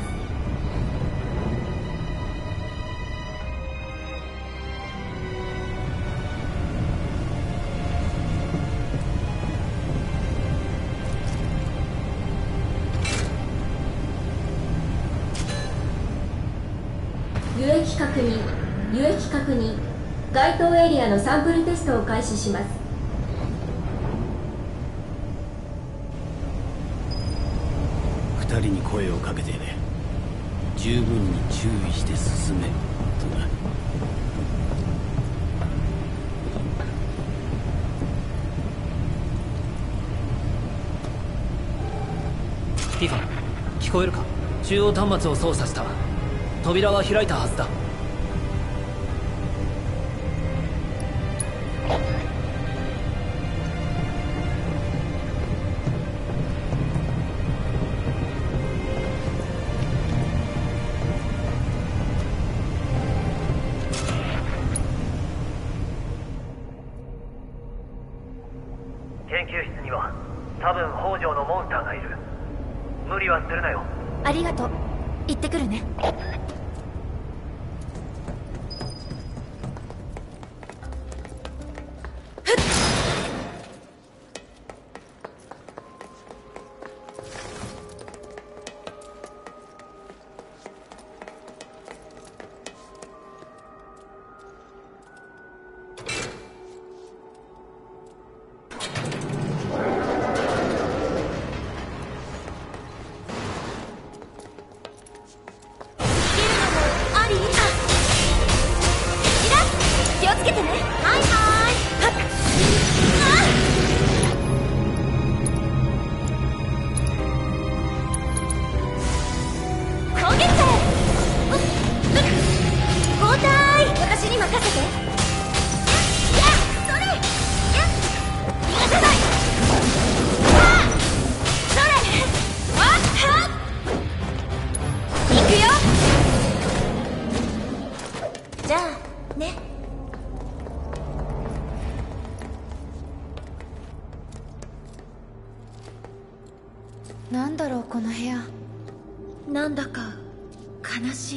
輸液確認、輸液確認。該当エリアのサンプルテストを開始します。
二人に声をかけてやれ。十分に注意して進めとな。
ティファン、聞こえるか？中央端末を操作した。扉は開いたはずだ。
研究室には多分北条のモンスターがいる。無理はするなよ。
ありがとう。行ってくるね。なんだろうこの部屋。なんだか悲しい。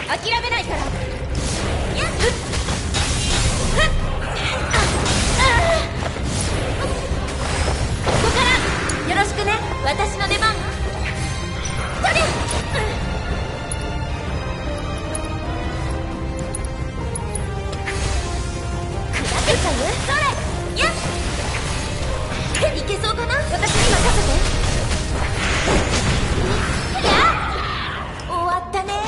諦めないから。やっここからよろしくね。私の出番。それ。砕けちゃう？それ。やっ。いけそうかな？私に任せて。やっ。終わったね。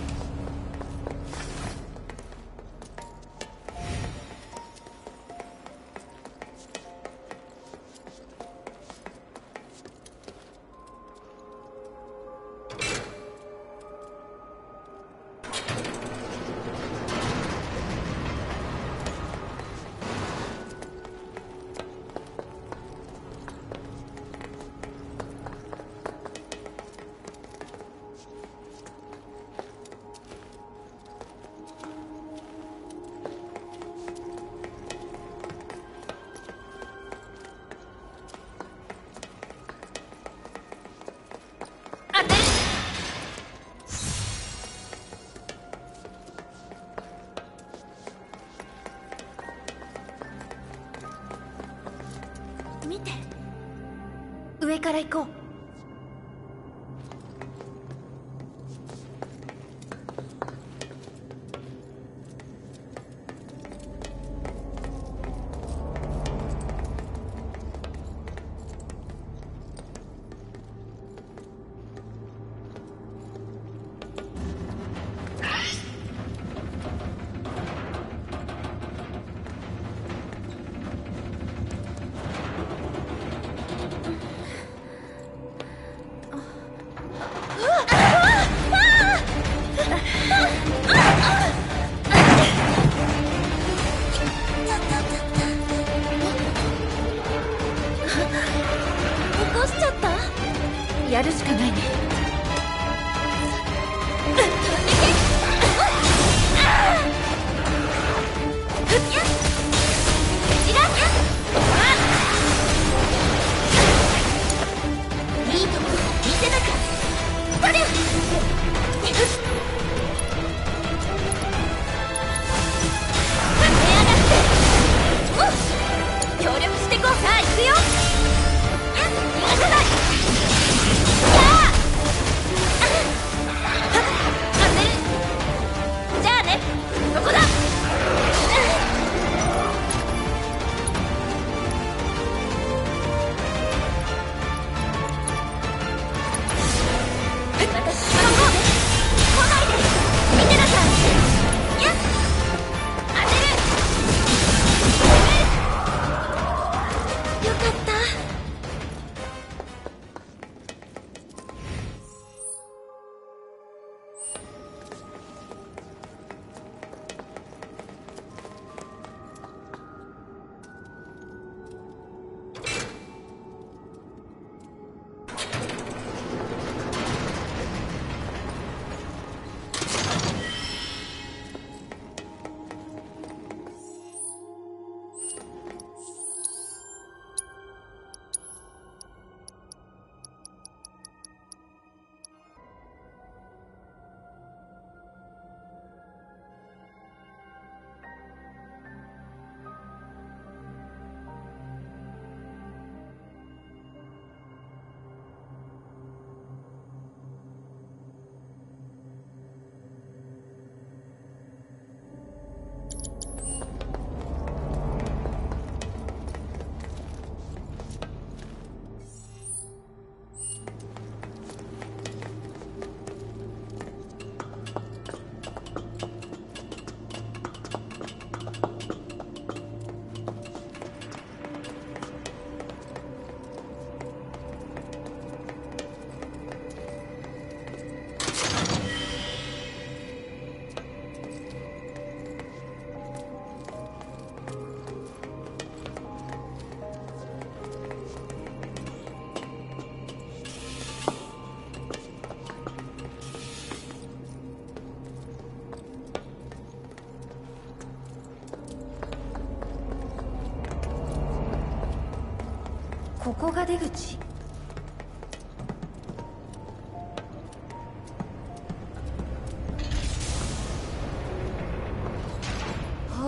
見て、上から行こう。やるしかないね。いいとこ見せなきゃ。それ。協力してこう。さあ行くよ。逃がさない。じゃあね、そこだ。私の方で来ないで。見てなさい。やっ、当てる。よかった。ここが出口。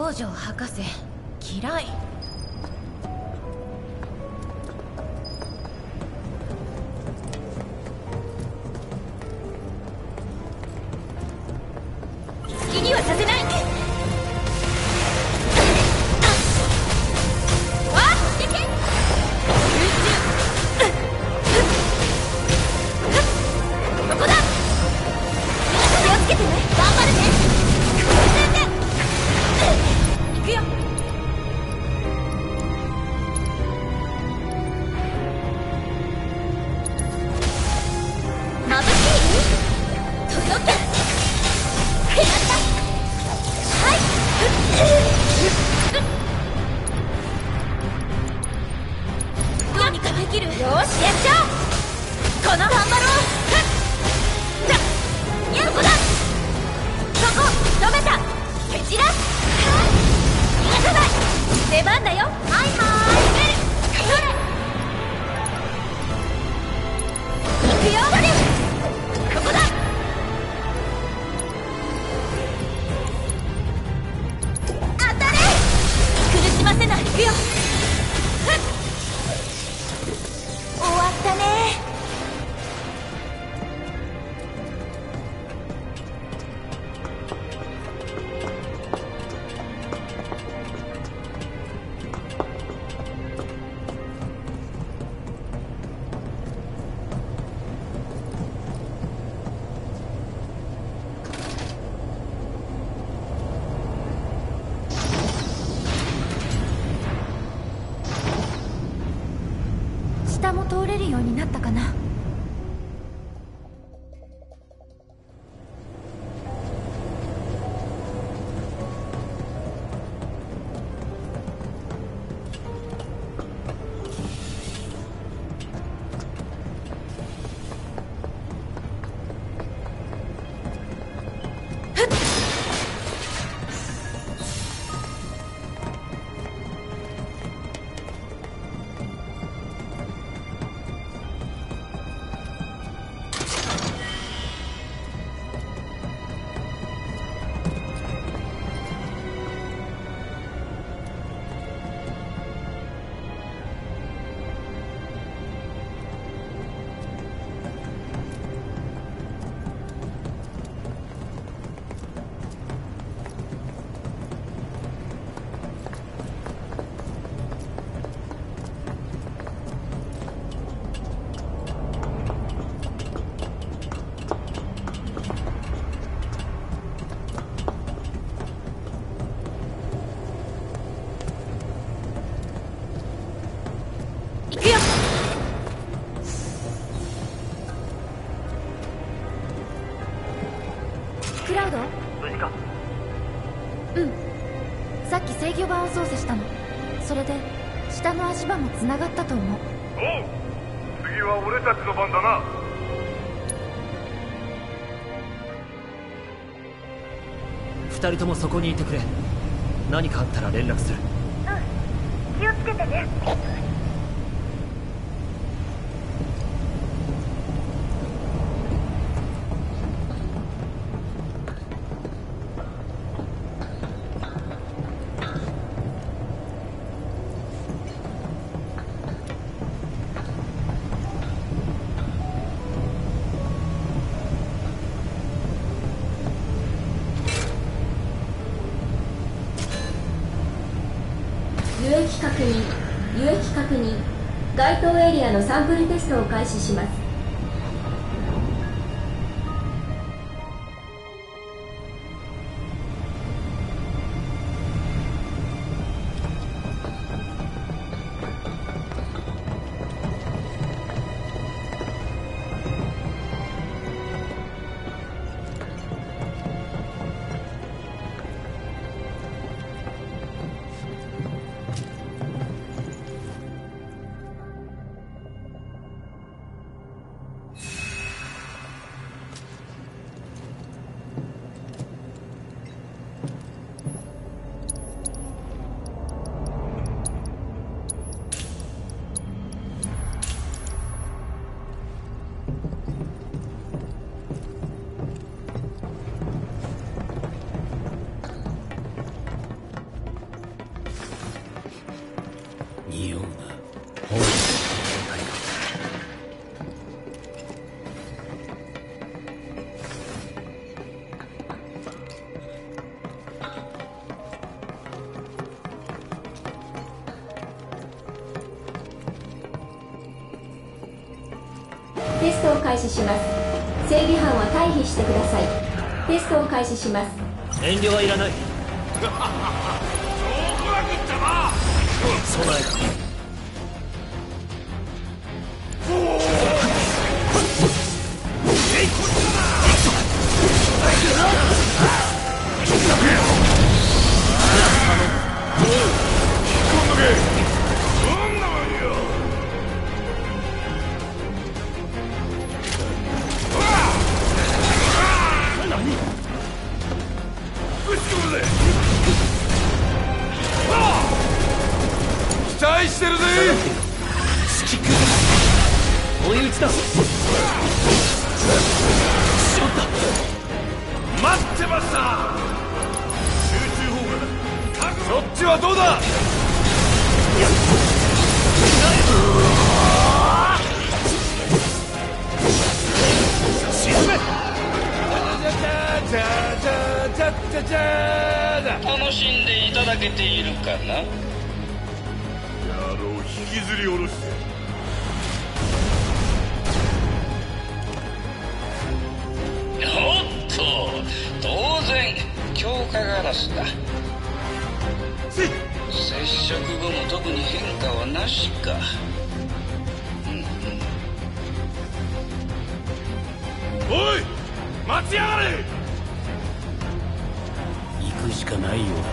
道場博士嫌い。好きにはさせない。下も通れるようになったかな。さっき制御盤を操作したの。それで下の足場も繋がったと思う。
おう、次は俺たちの番だな。
二人ともそこにいてくれ。何かあったら連絡する。
うん、気をつけてね。
輸液確認、輸液確認。該当エリアのサンプルテストを開始します。 開始します。正義班は退避してください。テストを開始します。
遠慮はいらない。
そうこなくっちゃな。
備えだ。
おおえい、こっちだ。
期待してるぜ。
スキック追い打ちだ。しまった。
待ってました。集中砲火だ。そっちはどうだ。沈め。
楽しんでいただけているかな。
野郎、引きずり下ろして。
おっと、当然強化ガラスだ。接触後も特に変化はなしか。うんうん、
おい、待ちやがれ。
行くしかないようだ。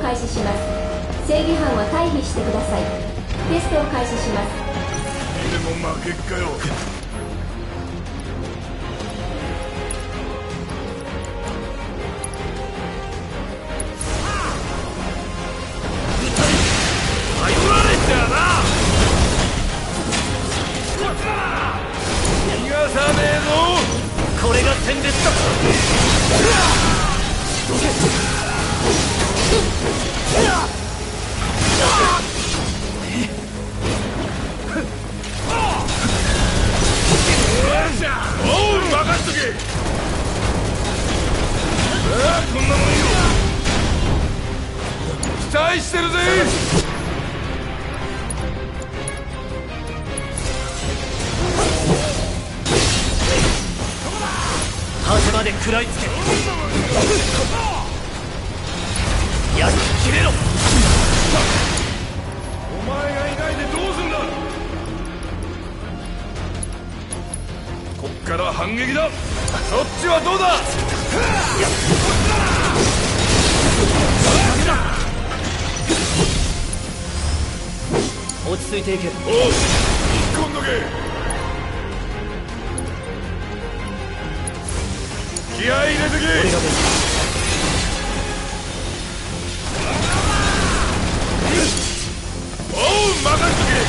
開始します。正義犯は退避してください。テストを開始します。
でも負けっかよ。
頼られちゃな。逃がさねえぞ。これが殲滅だ。おう、任せとけ。ああ、こんなもんよ。期待してるぜ。
果てまで食らいつけ。やっ決めろ。
お前がいないでどうすんだ。こっから反撃だ。そっちはどうだ。
落ち着いていけ。
おう、引っ込んどけ。気合い入れてけ。おう、任せとけ。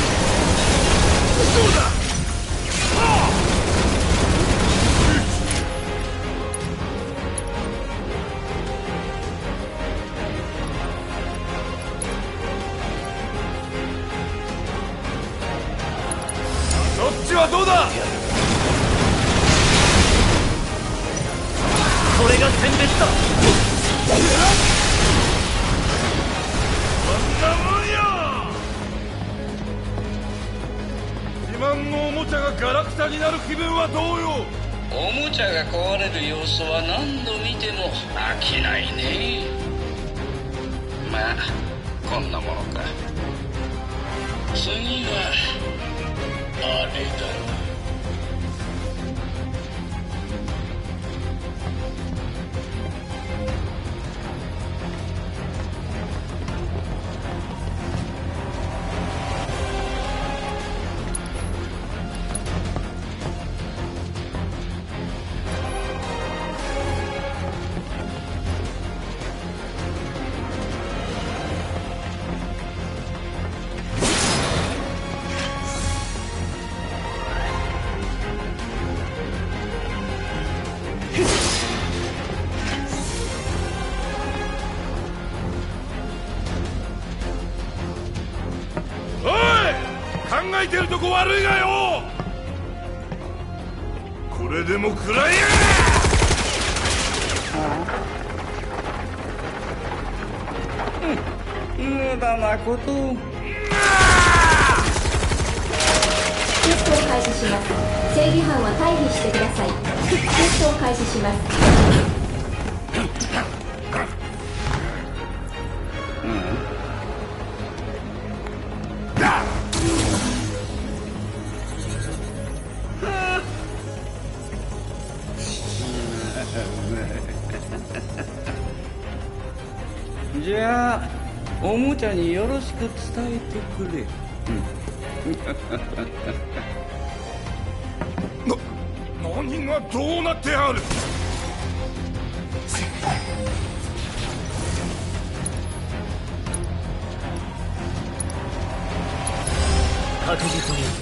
どうだ。そっちはどうだ。
これが殲滅だ。
こんなもんよ。自慢のおもちゃがガラクタになる気分はどうよ。
おもちゃが壊れる様子は何度見ても飽きないね。まあこんなものか。次はあれだな。
考えてるとこ悪いがよ。これでも食らいや
が。無駄なこと。
テストを開始します。正義犯は退避してください。テストを開始します。
じゃあおもちゃによろしく伝えてくれ。
な、何がどうなってやる。
確実に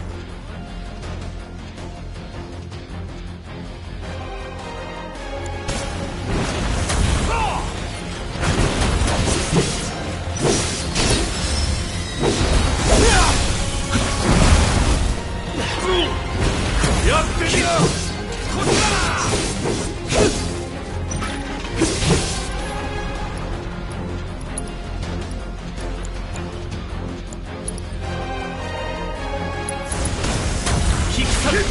やってみろ。こっちだな。
引き裂く。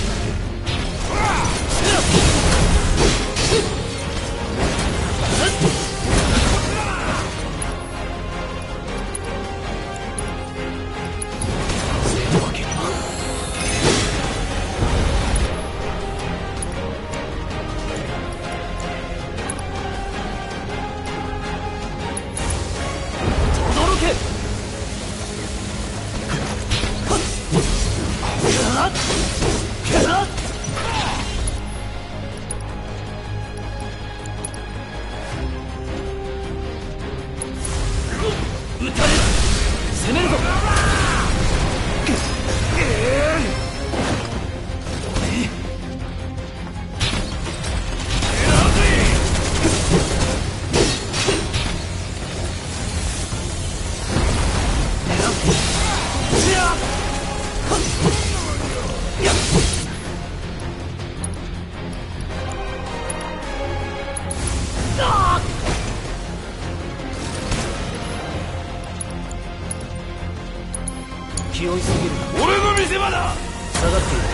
る。
俺の見せ場だ。
下がっている。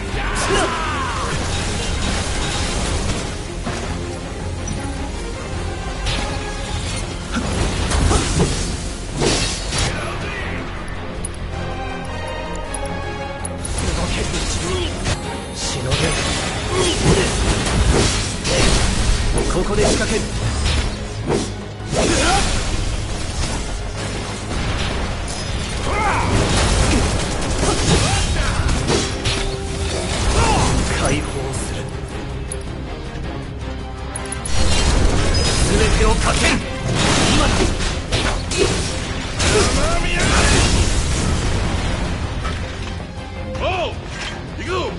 しのげ。ここで仕掛ける。解放する。全てをかける。今だ。
おう、行くぞ。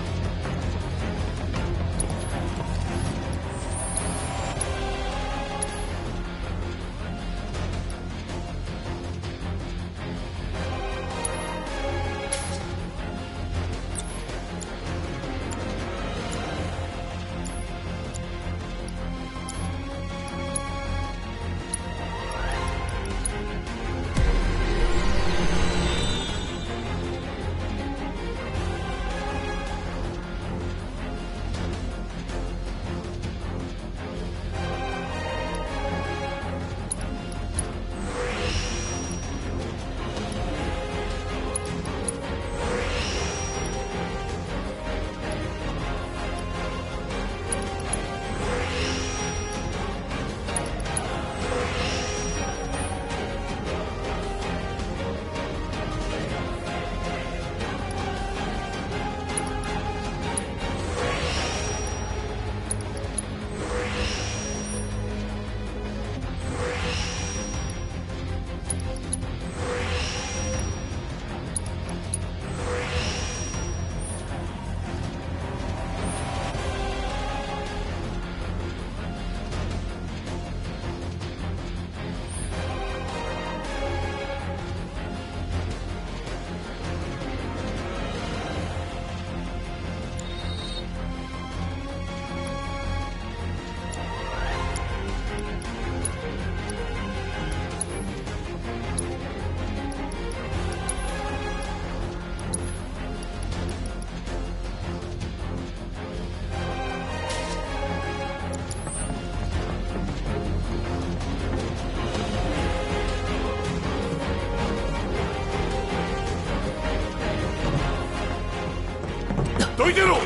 どいてろ。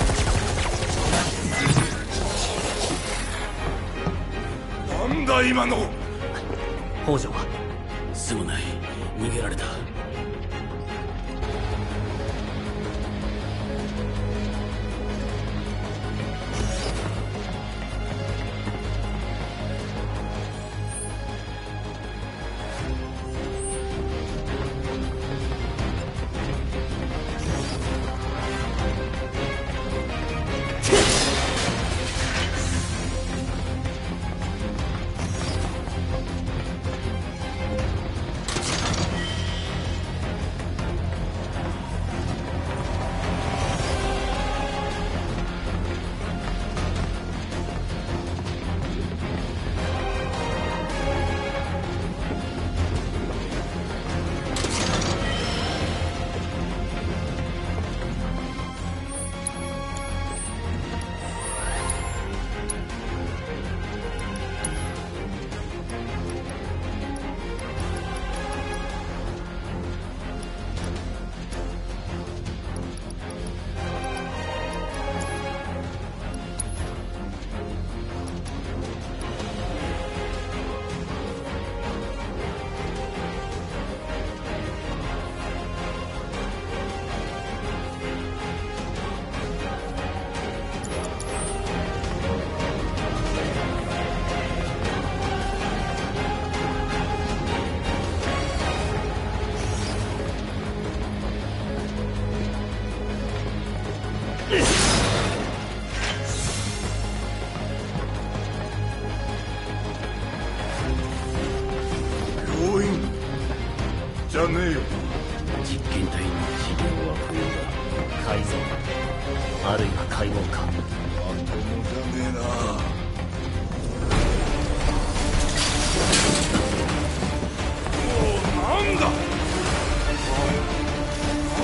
なんだ今の。
北条は
すまない、逃げられた。
じゃねえよ。
実験体の治療は不要だ。
改造あるいは解剖か。
まともじゃねえな。もうなんだ。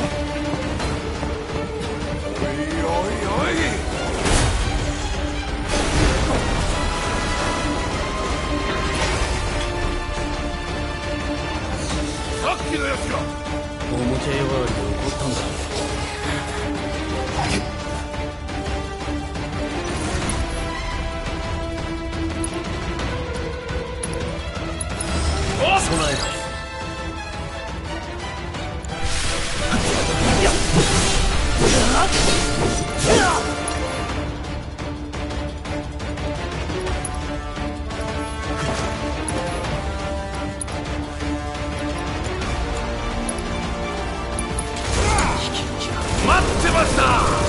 待ってました。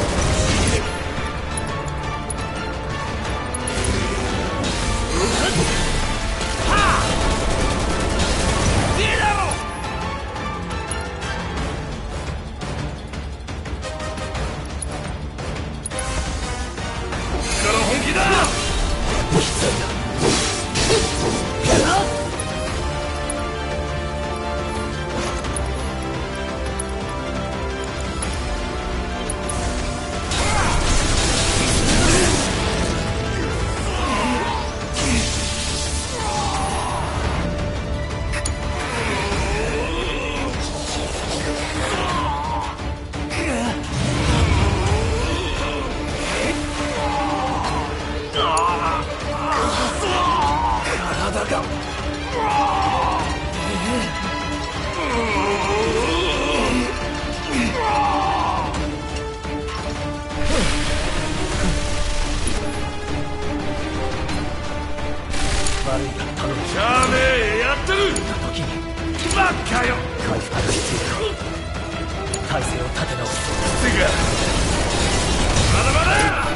しゃあねえ、やってる。バカよ。
回復が必要だ。体勢を立て直す。
てかまだまだ。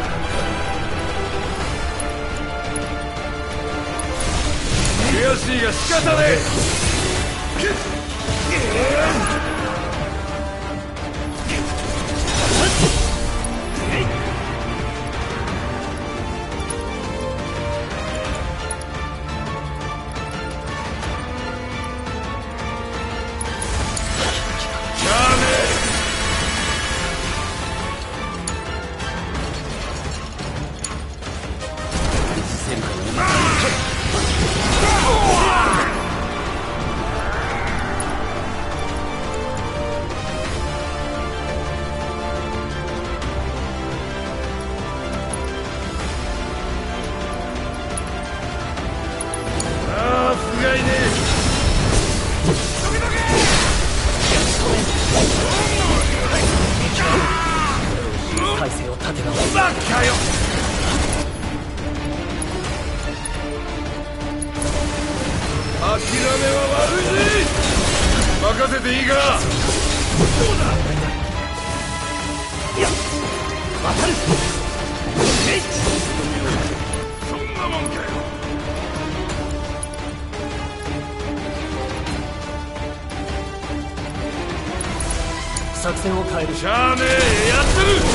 悔しいが仕方ねえ。
体勢を立て直す。
バカよ。諦めは悪い。任せていいか。どうだ。いや当たる。そんなもんかよ。
作戦を変える。
しゃあねえ、やってる。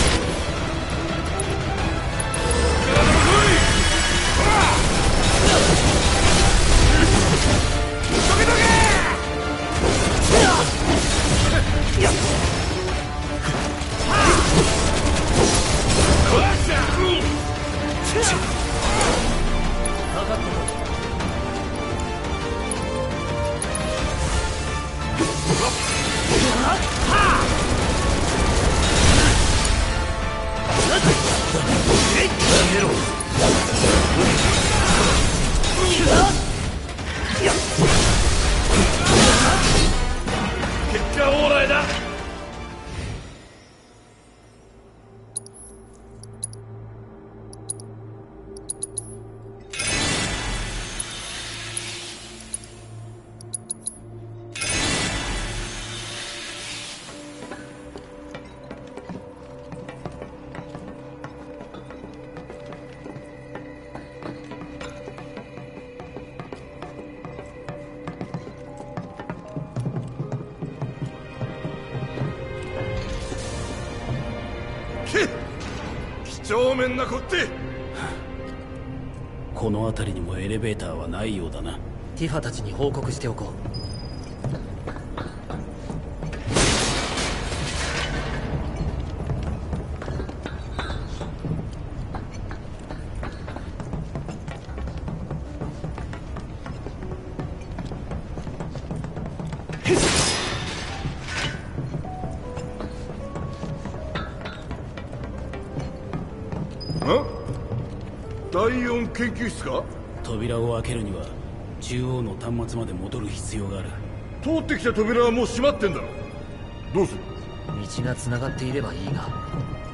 結果オーライだ。几帳面なこって。
この辺りにもエレベーターはないようだな。
ティファたちに報告しておこう。
第四研究室か。
扉を開けるには中央の端末まで戻る必要がある。
通ってきた扉はもう閉まってんだろ。どうする。
道がつながっていればいいが。